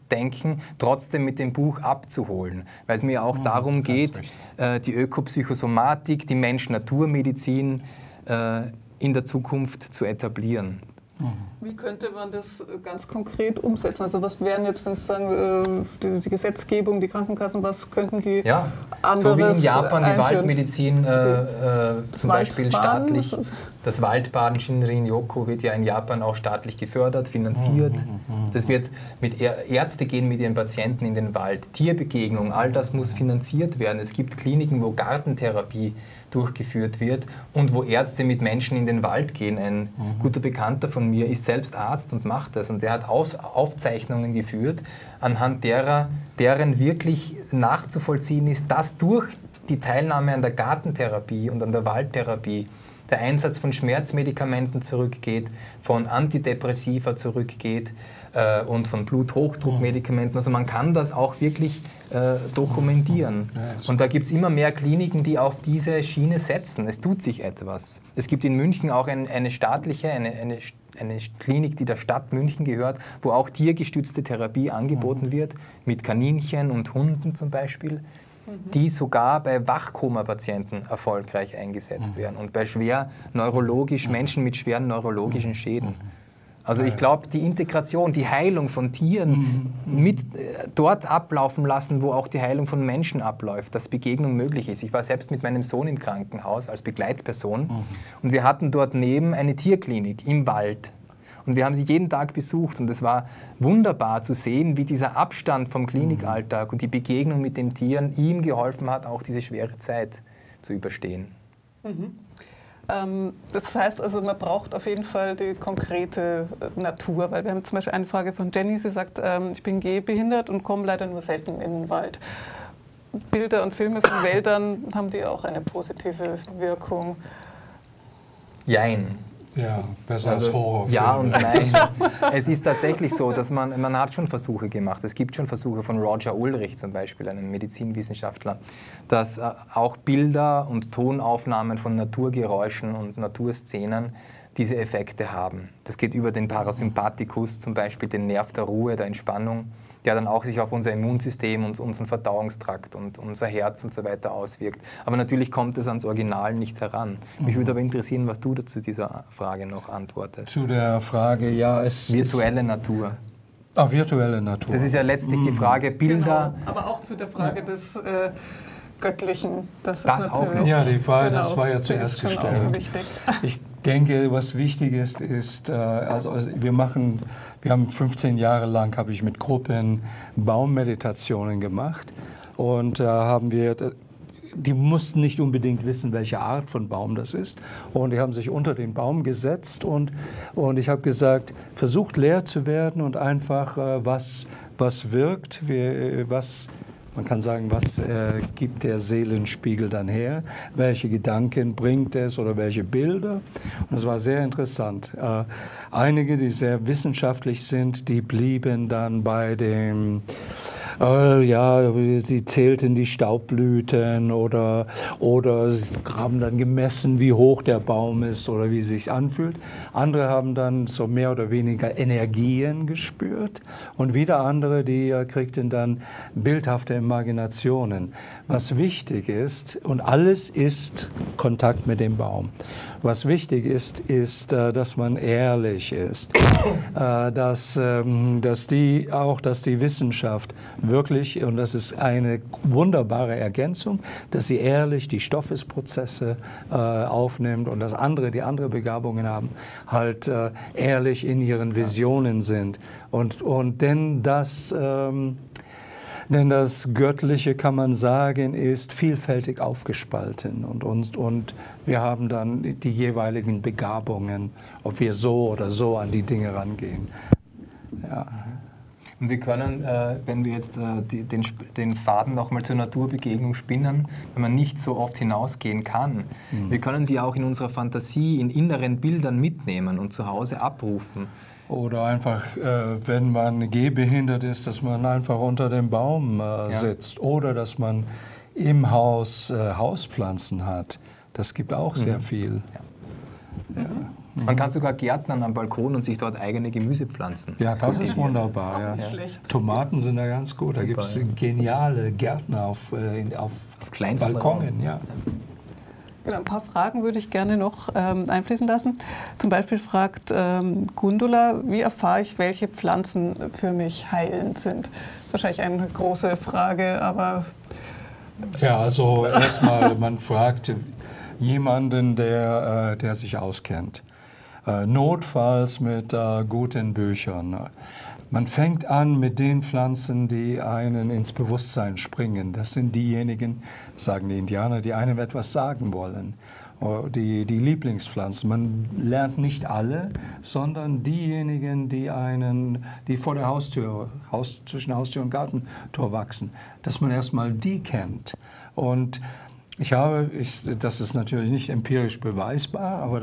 [SPEAKER 2] denken, trotzdem mit dem Buch abzuholen. Weil es mir auch darum geht, die Ökopsychosomatik, die Mensch-Natur-Medizin in der Zukunft zu etablieren.
[SPEAKER 1] Wie könnte man das ganz konkret umsetzen? Also was wären jetzt, wenn Sie sagen, die Gesetzgebung, die Krankenkassen, was könnten die anderes
[SPEAKER 2] so wie in Japan die
[SPEAKER 1] einführen?
[SPEAKER 2] Waldmedizin zum Beispiel staatlich, das Waldbaden Shinrin-yoku wird ja in Japan auch staatlich gefördert, finanziert. Das wird mit Ärzte gehen mit ihren Patienten in den Wald, Tierbegegnung, all das muss finanziert werden. Es gibt Kliniken, wo Gartentherapie durchgeführt wird und wo Ärzte mit Menschen in den Wald gehen. Ein guter Bekannter von mir ist selbst Arzt und macht das und der hat Aufzeichnungen geführt, anhand deren wirklich nachzuvollziehen ist, dass durch die Teilnahme an der Gartentherapie und an der Waldtherapie der Einsatz von Schmerzmedikamenten zurückgeht, von Antidepressiva zurückgeht und von Bluthochdruckmedikamenten. Also man kann das auch wirklich dokumentieren. Und da gibt es immer mehr Kliniken, die auf diese Schiene setzen. Es tut sich etwas. Es gibt in München auch eine staatliche, eine Klinik, die der Stadt München gehört, wo auch tiergestützte Therapie angeboten wird, mit Kaninchen und Hunden zum Beispiel, die sogar bei Wachkoma-Patienten erfolgreich eingesetzt werden und bei Menschen mit schweren neurologischen Schäden. Also ich glaube, die Integration, die Heilung von Tieren mit dort ablaufen lassen, wo auch die Heilung von Menschen abläuft, dass Begegnung möglich ist. Ich war selbst mit meinem Sohn im Krankenhaus als Begleitperson und wir hatten dort neben eine Tierklinik im Wald. Und wir haben sie jeden Tag besucht und es war wunderbar zu sehen, wie dieser Abstand vom Klinikalltag und die Begegnung mit den Tieren ihm geholfen hat, auch diese schwere Zeit zu überstehen.
[SPEAKER 1] Das heißt also, man braucht auf jeden Fall die konkrete Natur, weil wir haben zum Beispiel eine Frage von Jenny, sie sagt, ich bin gehbehindert und komme leider nur selten in den Wald. Bilder und Filme von Wäldern, haben die auch eine positive Wirkung?
[SPEAKER 2] Jein.
[SPEAKER 3] Ja, besser als Horrorfilme.
[SPEAKER 2] Ja und nein. Es ist tatsächlich so, dass man hat schon Versuche gemacht. Es gibt schon Versuche von Roger Ulrich zum Beispiel, einem Medizinwissenschaftler, dass auch Bilder und Tonaufnahmen von Naturgeräuschen und Naturszenen diese Effekte haben. Das geht über den Parasympathikus, zum Beispiel den Nerv der Ruhe, der Entspannung, der dann auch sich auf unser Immunsystem und unseren Verdauungstrakt und unser Herz und so weiter auswirkt. Aber natürlich kommt es ans Original nicht heran. Mich würde aber interessieren, was du dazu dieser Frage noch antwortest.
[SPEAKER 3] Zu der Frage, ja, es
[SPEAKER 2] virtuelle Natur.
[SPEAKER 3] Virtuelle Natur.
[SPEAKER 2] Das ist ja letztlich die Frage, Bilder...
[SPEAKER 1] Genau, aber auch zu der Frage des Göttlichen. Das
[SPEAKER 2] ist
[SPEAKER 1] auch
[SPEAKER 2] noch.
[SPEAKER 3] Ja, die Frage, das war ja zuerst gestellt.
[SPEAKER 1] Auch wichtig.
[SPEAKER 3] Ich denke, was wichtig ist, also wir haben 15 Jahre lang, habe ich mit Gruppen Baummeditationen gemacht und haben wir, die mussten nicht unbedingt wissen, welche Art von Baum das ist und die haben sich unter den Baum gesetzt und ich habe gesagt, versucht leer zu werden und einfach was wirkt, man kann sagen, was gibt der Seelenspiegel dann her? Welche Gedanken bringt es oder welche Bilder? Und das war sehr interessant. Einige, die sehr wissenschaftlich sind, die blieben dann bei dem... sie zählten die Staubblüten oder sie haben dann gemessen, wie hoch der Baum ist oder wie es sich anfühlt. Andere haben dann so mehr oder weniger Energien gespürt und wieder andere, die kriegten dann bildhafte Imaginationen. Was wichtig ist, und alles ist Kontakt mit dem Baum. Was wichtig ist, dass man ehrlich ist, dass die Wissenschaft wirklich, und das ist eine wunderbare Ergänzung, dass sie ehrlich die Stoffwechselprozesse aufnimmt und dass die andere Begabungen haben, halt ehrlich in ihren Visionen sind. Denn das Göttliche, kann man sagen, ist vielfältig aufgespalten und wir haben dann die jeweiligen Begabungen, ob wir so oder so an die Dinge rangehen. Ja.
[SPEAKER 2] Und wir können, wenn wir jetzt den Faden nochmal zur Naturbegegnung spinnen, wenn man nicht so oft hinausgehen kann, wir können sie auch in unserer Fantasie, in inneren Bildern mitnehmen und zu Hause abrufen.
[SPEAKER 3] Oder einfach, wenn man gehbehindert ist, dass man einfach unter dem Baum sitzt. Oder dass man im Haus Hauspflanzen hat. Das gibt auch sehr viel.
[SPEAKER 2] Man kann sogar gärtnern am Balkon und sich dort eigene Gemüse pflanzen.
[SPEAKER 3] Ja, das ist wunderbar. Ja.
[SPEAKER 1] Nicht schlecht.
[SPEAKER 3] Tomaten sind da ganz gut. Da gibt es geniale Gärtner auf Balkonen. Ja.
[SPEAKER 1] Genau, ein paar Fragen würde ich gerne noch einfließen lassen. Zum Beispiel fragt Gundula, wie erfahre ich, welche Pflanzen für mich heilend sind? Das ist wahrscheinlich eine große Frage, aber...
[SPEAKER 3] Ja, also erstmal, man fragt jemanden, der sich auskennt. Notfalls mit guten Büchern. Man fängt an mit den Pflanzen, die einen ins Bewusstsein springen. Das sind diejenigen, sagen die Indianer, die einem etwas sagen wollen. Die Lieblingspflanzen. Man lernt nicht alle, sondern diejenigen, die vor der Haustür, zwischen Haustür und Gartentor wachsen. Dass man erstmal die kennt. Und das ist natürlich nicht empirisch beweisbar, aber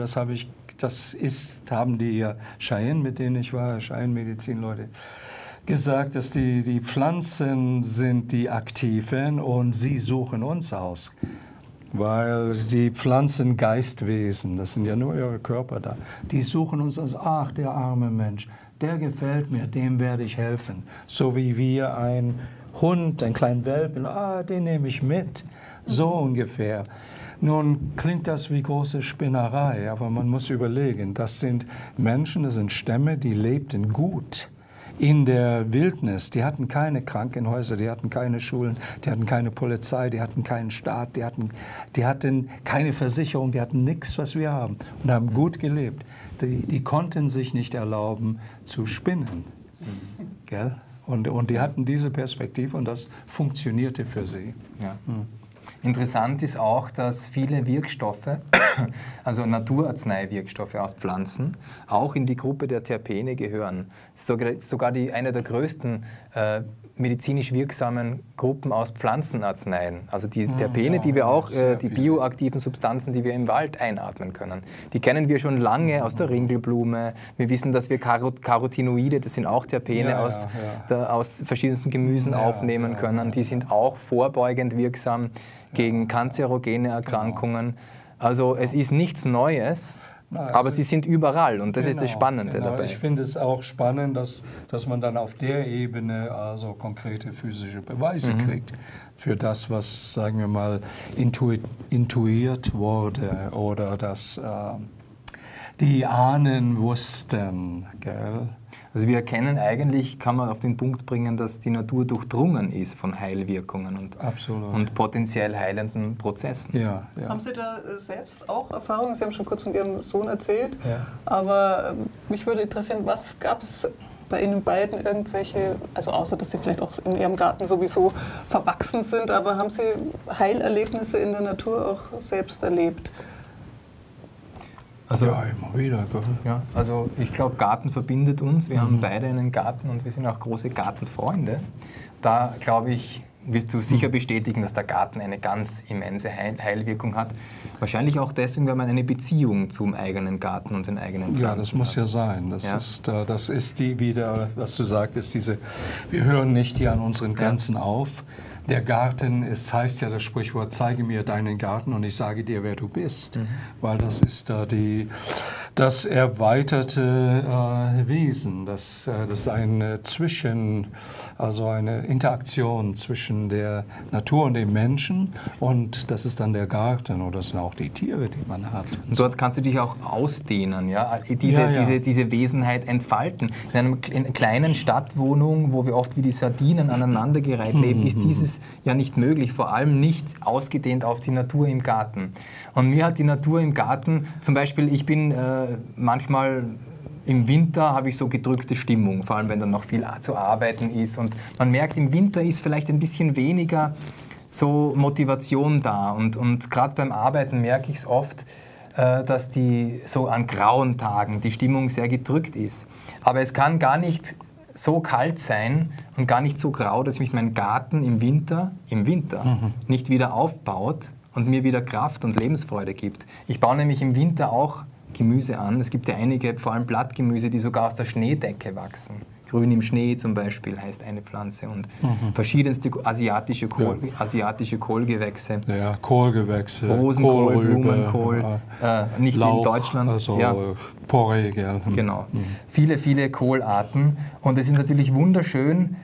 [SPEAKER 3] haben die Cheyenne, mit denen ich war, Cheyenne-Medizinleute, gesagt, dass die Pflanzen sind die Aktiven und sie suchen uns aus. Weil die Pflanzen Geistwesen, das sind ja nur ihre Körper da, die suchen uns aus, ach, der arme Mensch, der gefällt mir, dem werde ich helfen. So wie wir einen Hund, einen kleinen Welpen, den nehme ich mit, so ungefähr. Nun klingt das wie große Spinnerei, aber man muss überlegen, das sind Menschen, das sind Stämme, die lebten gut in der Wildnis. Die hatten keine Krankenhäuser, die hatten keine Schulen, die hatten keine Polizei, die hatten keinen Staat, die hatten keine Versicherung, die hatten nichts, was wir haben und haben gut gelebt. Die konnten sich nicht erlauben zu spinnen. Gell? Und die hatten diese Perspektive und das funktionierte für sie.
[SPEAKER 2] Ja. Interessant ist auch, dass viele Wirkstoffe, also Naturarzneiwirkstoffe aus Pflanzen, auch in die Gruppe der Terpene gehören. Sogar eine der größten medizinisch wirksamen Gruppen aus Pflanzenarzneien. Also die Terpene, die wir auch, die bioaktiven Substanzen, die wir im Wald einatmen können. Die kennen wir schon lange aus der Ringelblume. Wir wissen, dass wir Carotinoide, das sind auch Terpene aus verschiedensten Gemüsen aufnehmen können. Die sind auch vorbeugend wirksam gegen kanzerogene Erkrankungen. Also es ist nichts Neues. Aber sie sind überall und das ist das Spannende dabei.
[SPEAKER 3] Ich finde es auch spannend, dass man dann auf der Ebene also konkrete physische Beweise kriegt für das, was, sagen wir mal, intuiert wurde oder dass die Ahnen wussten. Gell?
[SPEAKER 2] Also wir erkennen eigentlich, kann man auf den Punkt bringen, dass die Natur durchdrungen ist von Heilwirkungen und potenziell heilenden Prozessen.
[SPEAKER 3] Ja.
[SPEAKER 1] Haben Sie da selbst auch Erfahrungen? Sie haben schon kurz von Ihrem Sohn erzählt, aber mich würde interessieren, was gab es bei Ihnen beiden irgendwelche, also außer dass Sie vielleicht auch in Ihrem Garten sowieso verwachsen sind, aber haben Sie Heilerlebnisse in der Natur auch selbst erlebt?
[SPEAKER 2] Also,
[SPEAKER 3] ja, immer wieder.
[SPEAKER 2] Ja, also ich glaube, Garten verbindet uns. Wir haben beide einen Garten und wir sind auch große Gartenfreunde. Da, glaube ich, wirst du sicher bestätigen, dass der Garten eine ganz immense Heilwirkung hat. Wahrscheinlich auch deswegen, weil man eine Beziehung zum eigenen Garten und den eigenen Pflanzen
[SPEAKER 3] Ja, das muss ja sein. Das ist die wieder, was du sagtest, wir hören nicht hier an unseren Grenzen auf. Der Garten, es heißt ja das Sprichwort, zeige mir deinen Garten und ich sage dir, wer du bist. Weil das ist das erweiterte Wesen, das ist eine eine Interaktion zwischen der Natur und dem Menschen und das ist dann der Garten oder das sind auch die Tiere, die man hat.
[SPEAKER 2] Und dort kannst du dich auch ausdehnen, diese Wesenheit entfalten. In einer kleinen Stadtwohnung, wo wir oft wie die Sardinen aneinandergereiht leben, ist dieses ja nicht möglich, vor allem nicht ausgedehnt auf die Natur im Garten. Und mir hat die Natur im Garten, zum Beispiel, ich bin manchmal im Winter habe ich so gedrückte Stimmung, vor allem wenn dann noch viel zu arbeiten ist. Und man merkt, im Winter ist vielleicht ein bisschen weniger so Motivation da. Und gerade beim Arbeiten merke ich es oft, dass so an grauen Tagen die Stimmung sehr gedrückt ist. Aber es kann gar nicht so kalt sein und gar nicht so grau, dass mich mein Garten im Winter nicht wieder aufbaut und mir wieder Kraft und Lebensfreude gibt. Ich baue nämlich im Winter auch Gemüse an. Es gibt ja einige, vor allem Blattgemüse, die sogar aus der Schneedecke wachsen. Grün im Schnee zum Beispiel heißt eine Pflanze und verschiedenste asiatische Kohlgewächse.
[SPEAKER 3] Ja, Kohlgewächse,
[SPEAKER 2] Rosenkohl,
[SPEAKER 3] Kohlrübe,
[SPEAKER 2] Blumenkohl, nicht
[SPEAKER 3] Lauch,
[SPEAKER 2] in Deutschland.
[SPEAKER 3] also
[SPEAKER 2] ja.
[SPEAKER 3] Porree, gell.
[SPEAKER 2] Genau. Viele, viele Kohlarten. Und es ist natürlich wunderschön,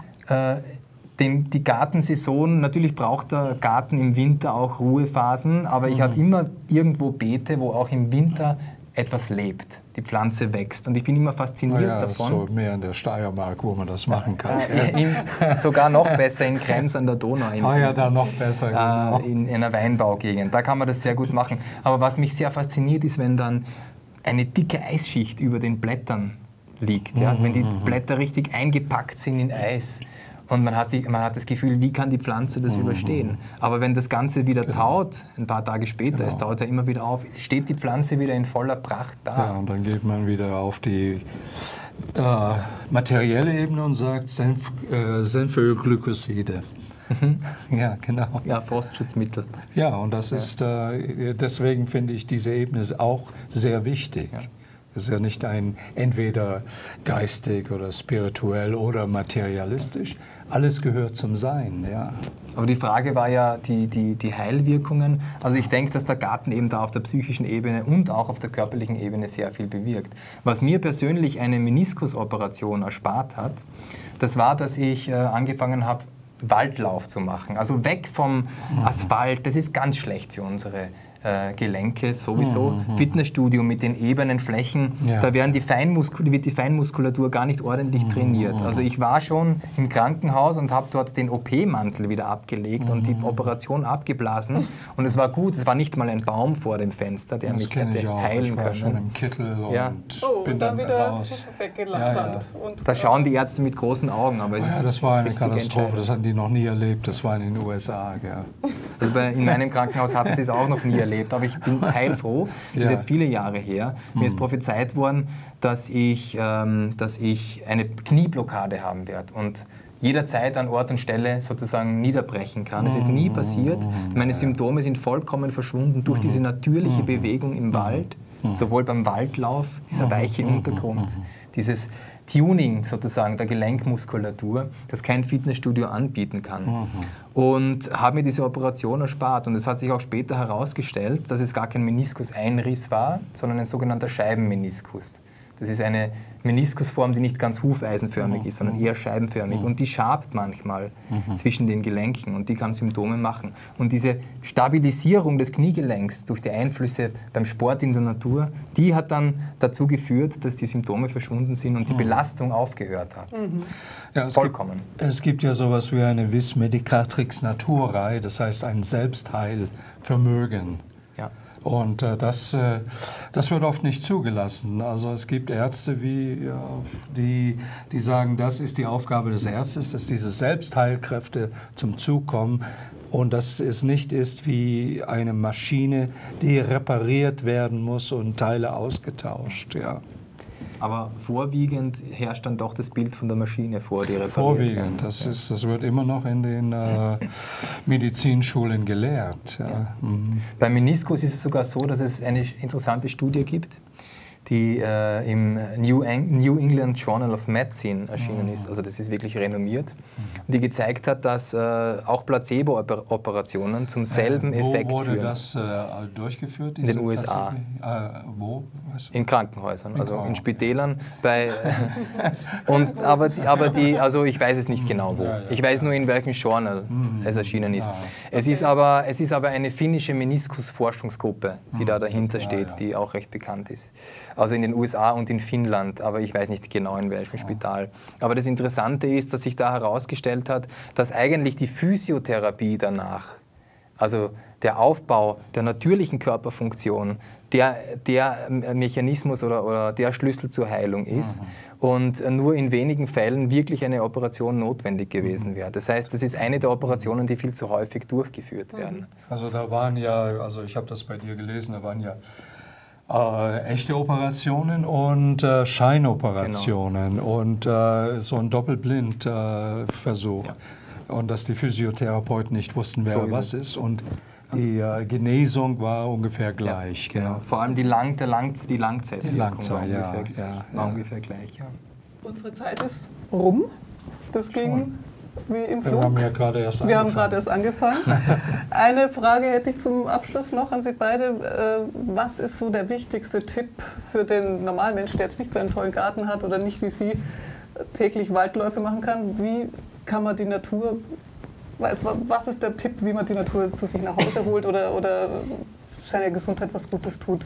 [SPEAKER 2] die Gartensaison, natürlich braucht der Garten im Winter auch Ruhephasen, aber ich habe immer irgendwo Beete, wo auch im Winter etwas lebt, die Pflanze wächst. Und ich bin immer fasziniert davon.
[SPEAKER 3] So mehr in der Steiermark, wo man das machen kann.
[SPEAKER 2] Sogar noch besser in Krems an der Donau.
[SPEAKER 3] Da noch besser. Genau.
[SPEAKER 2] In einer Weinbaugegend. Da kann man das sehr gut machen. Aber was mich sehr fasziniert, ist, wenn dann eine dicke Eisschicht über den Blättern liegt. Ja? Wenn die Blätter richtig eingepackt sind in Eis. Und man hat das Gefühl, wie kann die Pflanze das überstehen? Aber wenn das Ganze wieder taut, ein paar Tage später, es taut ja immer wieder auf, steht die Pflanze wieder in voller Pracht da.
[SPEAKER 3] Ja, und dann geht man wieder auf die materielle Ebene und sagt Senfölglykoside. Ja, genau.
[SPEAKER 2] Ja, Frostschutzmittel.
[SPEAKER 3] Ja, und das ist, deswegen finde ich diese Ebene auch sehr wichtig. Ja. Es ist ja nicht ein entweder geistig oder spirituell oder materialistisch. Alles gehört zum Sein, ja.
[SPEAKER 2] Aber die Frage war ja die Heilwirkungen. Also ich denke, dass der Garten eben da auf der psychischen Ebene und auch auf der körperlichen Ebene sehr viel bewirkt. Was mir persönlich eine Meniskusoperation erspart hat, das war, dass ich angefangen habe, Waldlauf zu machen. Also weg vom Asphalt, das ist ganz schlecht für unsere Gelenke sowieso. Fitnessstudio mit den ebenen Flächen, da wird die Feinmuskulatur gar nicht ordentlich trainiert. Also ich war schon im Krankenhaus und habe dort den OP-Mantel wieder abgelegt und die Operation abgeblasen. Und es war gut, es war nicht mal ein Baum vor dem Fenster, der mich hätte heilen können.
[SPEAKER 3] Ich war schon im Kittel und bin dann
[SPEAKER 1] wieder
[SPEAKER 3] raus.
[SPEAKER 1] Weggelappert.
[SPEAKER 2] Da schauen die Ärzte mit großen Augen. Aber
[SPEAKER 3] das war eine Katastrophe, das hatten die noch nie erlebt. Das war in den USA. Gell.
[SPEAKER 2] Also in meinem Krankenhaus hatten sie es auch noch nie erlebt. Aber ich bin heilfroh, das ist jetzt viele Jahre her. Mir ist prophezeit worden, dass ich eine Knieblockade haben werde und jederzeit an Ort und Stelle sozusagen niederbrechen kann. Es ist nie passiert. Meine Symptome sind vollkommen verschwunden durch diese natürliche Bewegung im Wald, sowohl beim Waldlauf, dieser weiche Untergrund, dieses Tuning sozusagen der Gelenkmuskulatur, das kein Fitnessstudio anbieten kann. Und habe mir diese Operation erspart. Und es hat sich auch später herausgestellt, dass es gar kein Meniskuseinriss war, sondern ein sogenannter Scheibenmeniskus. Das ist eine Meniskusform, die nicht ganz hufeisenförmig ist, sondern eher scheibenförmig. Und die schabt manchmal zwischen den Gelenken und die kann Symptome machen. Und diese Stabilisierung des Kniegelenks durch die Einflüsse beim Sport in der Natur, die hat dann dazu geführt, dass die Symptome verschwunden sind und die Belastung aufgehört hat.
[SPEAKER 3] Ja,
[SPEAKER 2] Vollkommen.
[SPEAKER 3] Es gibt ja sowas wie eine Vis Medicatrix Naturae, das heißt ein Selbstheilvermögen.
[SPEAKER 2] Ja.
[SPEAKER 3] Und das wird oft nicht zugelassen. Also es gibt Ärzte, die sagen, das ist die Aufgabe des Ärztes, dass diese Selbstheilkräfte zum Zug kommen und dass es nicht ist wie eine Maschine, die repariert werden muss und Teile ausgetauscht. Ja.
[SPEAKER 2] Aber vorwiegend herrscht dann doch das Bild von der Maschine vor, die repariert
[SPEAKER 3] Vorwiegend, das wird immer noch in den Medizinschulen gelehrt. Ja.
[SPEAKER 2] Beim Meniskus ist es sogar so, dass es eine interessante Studie gibt, die im New England Journal of Medicine erschienen ist. Also das ist wirklich renommiert. Und die gezeigt hat, dass auch Placebo-Operationen zum selben Effekt führen.
[SPEAKER 3] Wo wurde das durchgeführt?
[SPEAKER 2] In den USA.
[SPEAKER 3] Wo?
[SPEAKER 2] In Krankenhäusern, also in Spitälern. Also ich weiß es nicht genau wo. Ich weiß nur, in welchem Journal es erschienen ist. Es ist aber eine finnische Meniskus-Forschungsgruppe, die da dahinter steht, die auch recht bekannt ist. Also in den USA und in Finnland, aber ich weiß nicht genau in welchem Spital. Aber das Interessante ist, dass sich da herausgestellt hat, dass eigentlich die Physiotherapie danach, also der Aufbau der natürlichen Körperfunktion, der Mechanismus oder der Schlüssel zur Heilung ist und nur in wenigen Fällen wirklich eine Operation notwendig gewesen wäre. Das heißt, das ist eine der Operationen, die viel zu häufig durchgeführt werden.
[SPEAKER 3] Also da waren also ich habe das bei dir gelesen, da waren echte Operationen und Scheinoperationen und so ein Doppelblindversuch. Und dass die Physiotherapeuten nicht wussten, wer was ist. Und die Genesung war ungefähr gleich.
[SPEAKER 2] Genau. Vor allem die Langzeitwirkung war
[SPEAKER 3] ungefähr
[SPEAKER 2] ungefähr gleich. Ja.
[SPEAKER 1] Unsere Zeit ist rum. Das ging wie im Flug.
[SPEAKER 3] Wir haben ja gerade erst
[SPEAKER 1] Wir haben gerade erst angefangen. Eine Frage hätte ich zum Abschluss noch an Sie beide. Was ist so der wichtigste Tipp für den Normalmensch, der jetzt nicht so einen tollen Garten hat oder nicht wie Sie täglich Waldläufe machen kann? Wie kann man die Natur, was ist der Tipp, wie man die Natur zu sich nach Hause holt oder seiner Gesundheit was Gutes tut?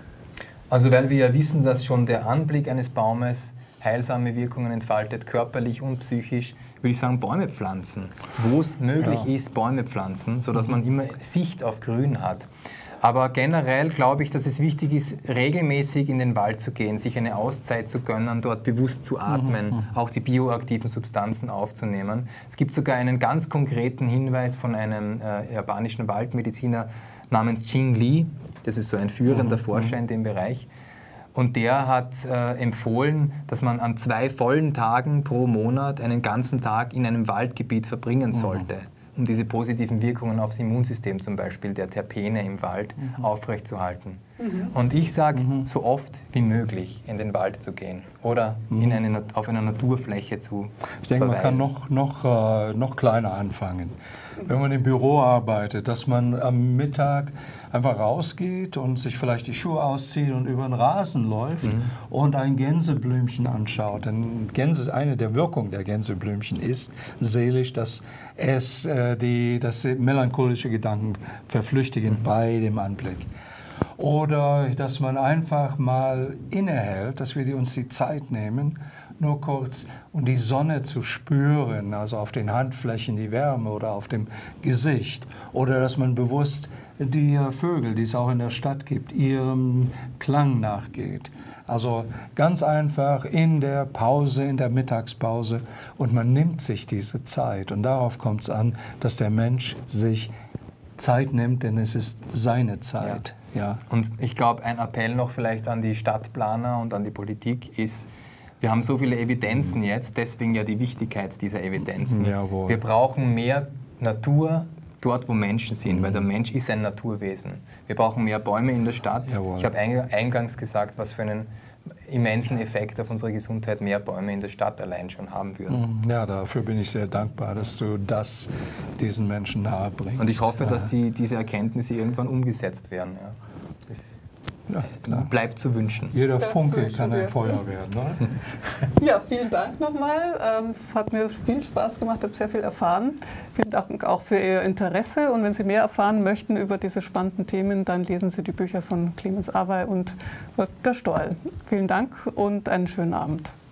[SPEAKER 2] Also weil wir ja wissen, dass schon der Anblick eines Baumes heilsame Wirkungen entfaltet, körperlich und psychisch, würde ich sagen, Bäume pflanzen. Wo es möglich ist, Bäume pflanzen, sodass man immer Sicht auf Grün hat. Aber generell glaube ich, dass es wichtig ist, regelmäßig in den Wald zu gehen, sich eine Auszeit zu gönnen, dort bewusst zu atmen, auch die bioaktiven Substanzen aufzunehmen. Es gibt sogar einen ganz konkreten Hinweis von einem japanischen Waldmediziner namens Jing Li. Das ist so ein führender Forscher in dem Bereich. Und der hat empfohlen, dass man an 2 vollen Tagen pro Monat einen ganzen Tag in einem Waldgebiet verbringen sollte, um diese positiven Wirkungen aufs Immunsystem zum Beispiel der Terpene im Wald aufrechtzuerhalten. Und ich sage, so oft wie möglich in den Wald zu gehen oder auf einer Naturfläche zu
[SPEAKER 3] Ich denke,
[SPEAKER 2] verweilen.
[SPEAKER 3] man kann noch kleiner anfangen. Wenn man im Büro arbeitet, dass man am Mittag einfach rausgeht und sich vielleicht die Schuhe auszieht und über den Rasen läuft und ein Gänseblümchen anschaut. Denn eine der Wirkungen der Gänseblümchen ist seelisch, dass es das melancholische Gedanken verflüchtigen bei dem Anblick. Oder dass man einfach mal innehält, dass wir uns die Zeit nehmen, nur kurz, um die Sonne zu spüren, also auf den Handflächen die Wärme oder auf dem Gesicht. Oder dass man bewusst die Vögel, die es auch in der Stadt gibt, ihrem Klang nachgeht. Also ganz einfach in der Pause, in der Mittagspause, und man nimmt sich diese Zeit. Und darauf kommt es an, dass der Mensch sich Zeit nimmt, denn es ist seine Zeit. Ja.
[SPEAKER 2] Und ich glaube, ein Appell noch vielleicht an die Stadtplaner und an die Politik ist, wir haben so viele Evidenzen jetzt, deswegen ja die Wichtigkeit dieser Evidenzen.
[SPEAKER 3] Jawohl.
[SPEAKER 2] Wir brauchen mehr Natur dort, wo Menschen sind, weil der Mensch ist ein Naturwesen. Wir brauchen mehr Bäume in der Stadt.
[SPEAKER 3] Jawohl.
[SPEAKER 2] Ich habe eingangs gesagt, was für einen immensen Effekt auf unsere Gesundheit mehr Bäume in der Stadt allein schon haben würden.
[SPEAKER 3] Ja, dafür bin ich sehr dankbar, dass du das diesen Menschen nahe bringst.
[SPEAKER 2] Und ich hoffe, dass diese Erkenntnisse irgendwann umgesetzt werden. Ja. Das ist, bleibt zu wünschen.
[SPEAKER 3] Jeder
[SPEAKER 1] Das
[SPEAKER 3] Funke
[SPEAKER 1] wünschen
[SPEAKER 3] kann
[SPEAKER 1] wir.
[SPEAKER 3] ein Feuer werden. Ne?
[SPEAKER 1] Ja, vielen Dank nochmal. Hat mir viel Spaß gemacht, habe sehr viel erfahren. Vielen Dank auch für Ihr Interesse. Und wenn Sie mehr erfahren möchten über diese spannenden Themen, dann lesen Sie die Bücher von Clemens Awey und Wolfgang Stoll. Vielen Dank und einen schönen Abend.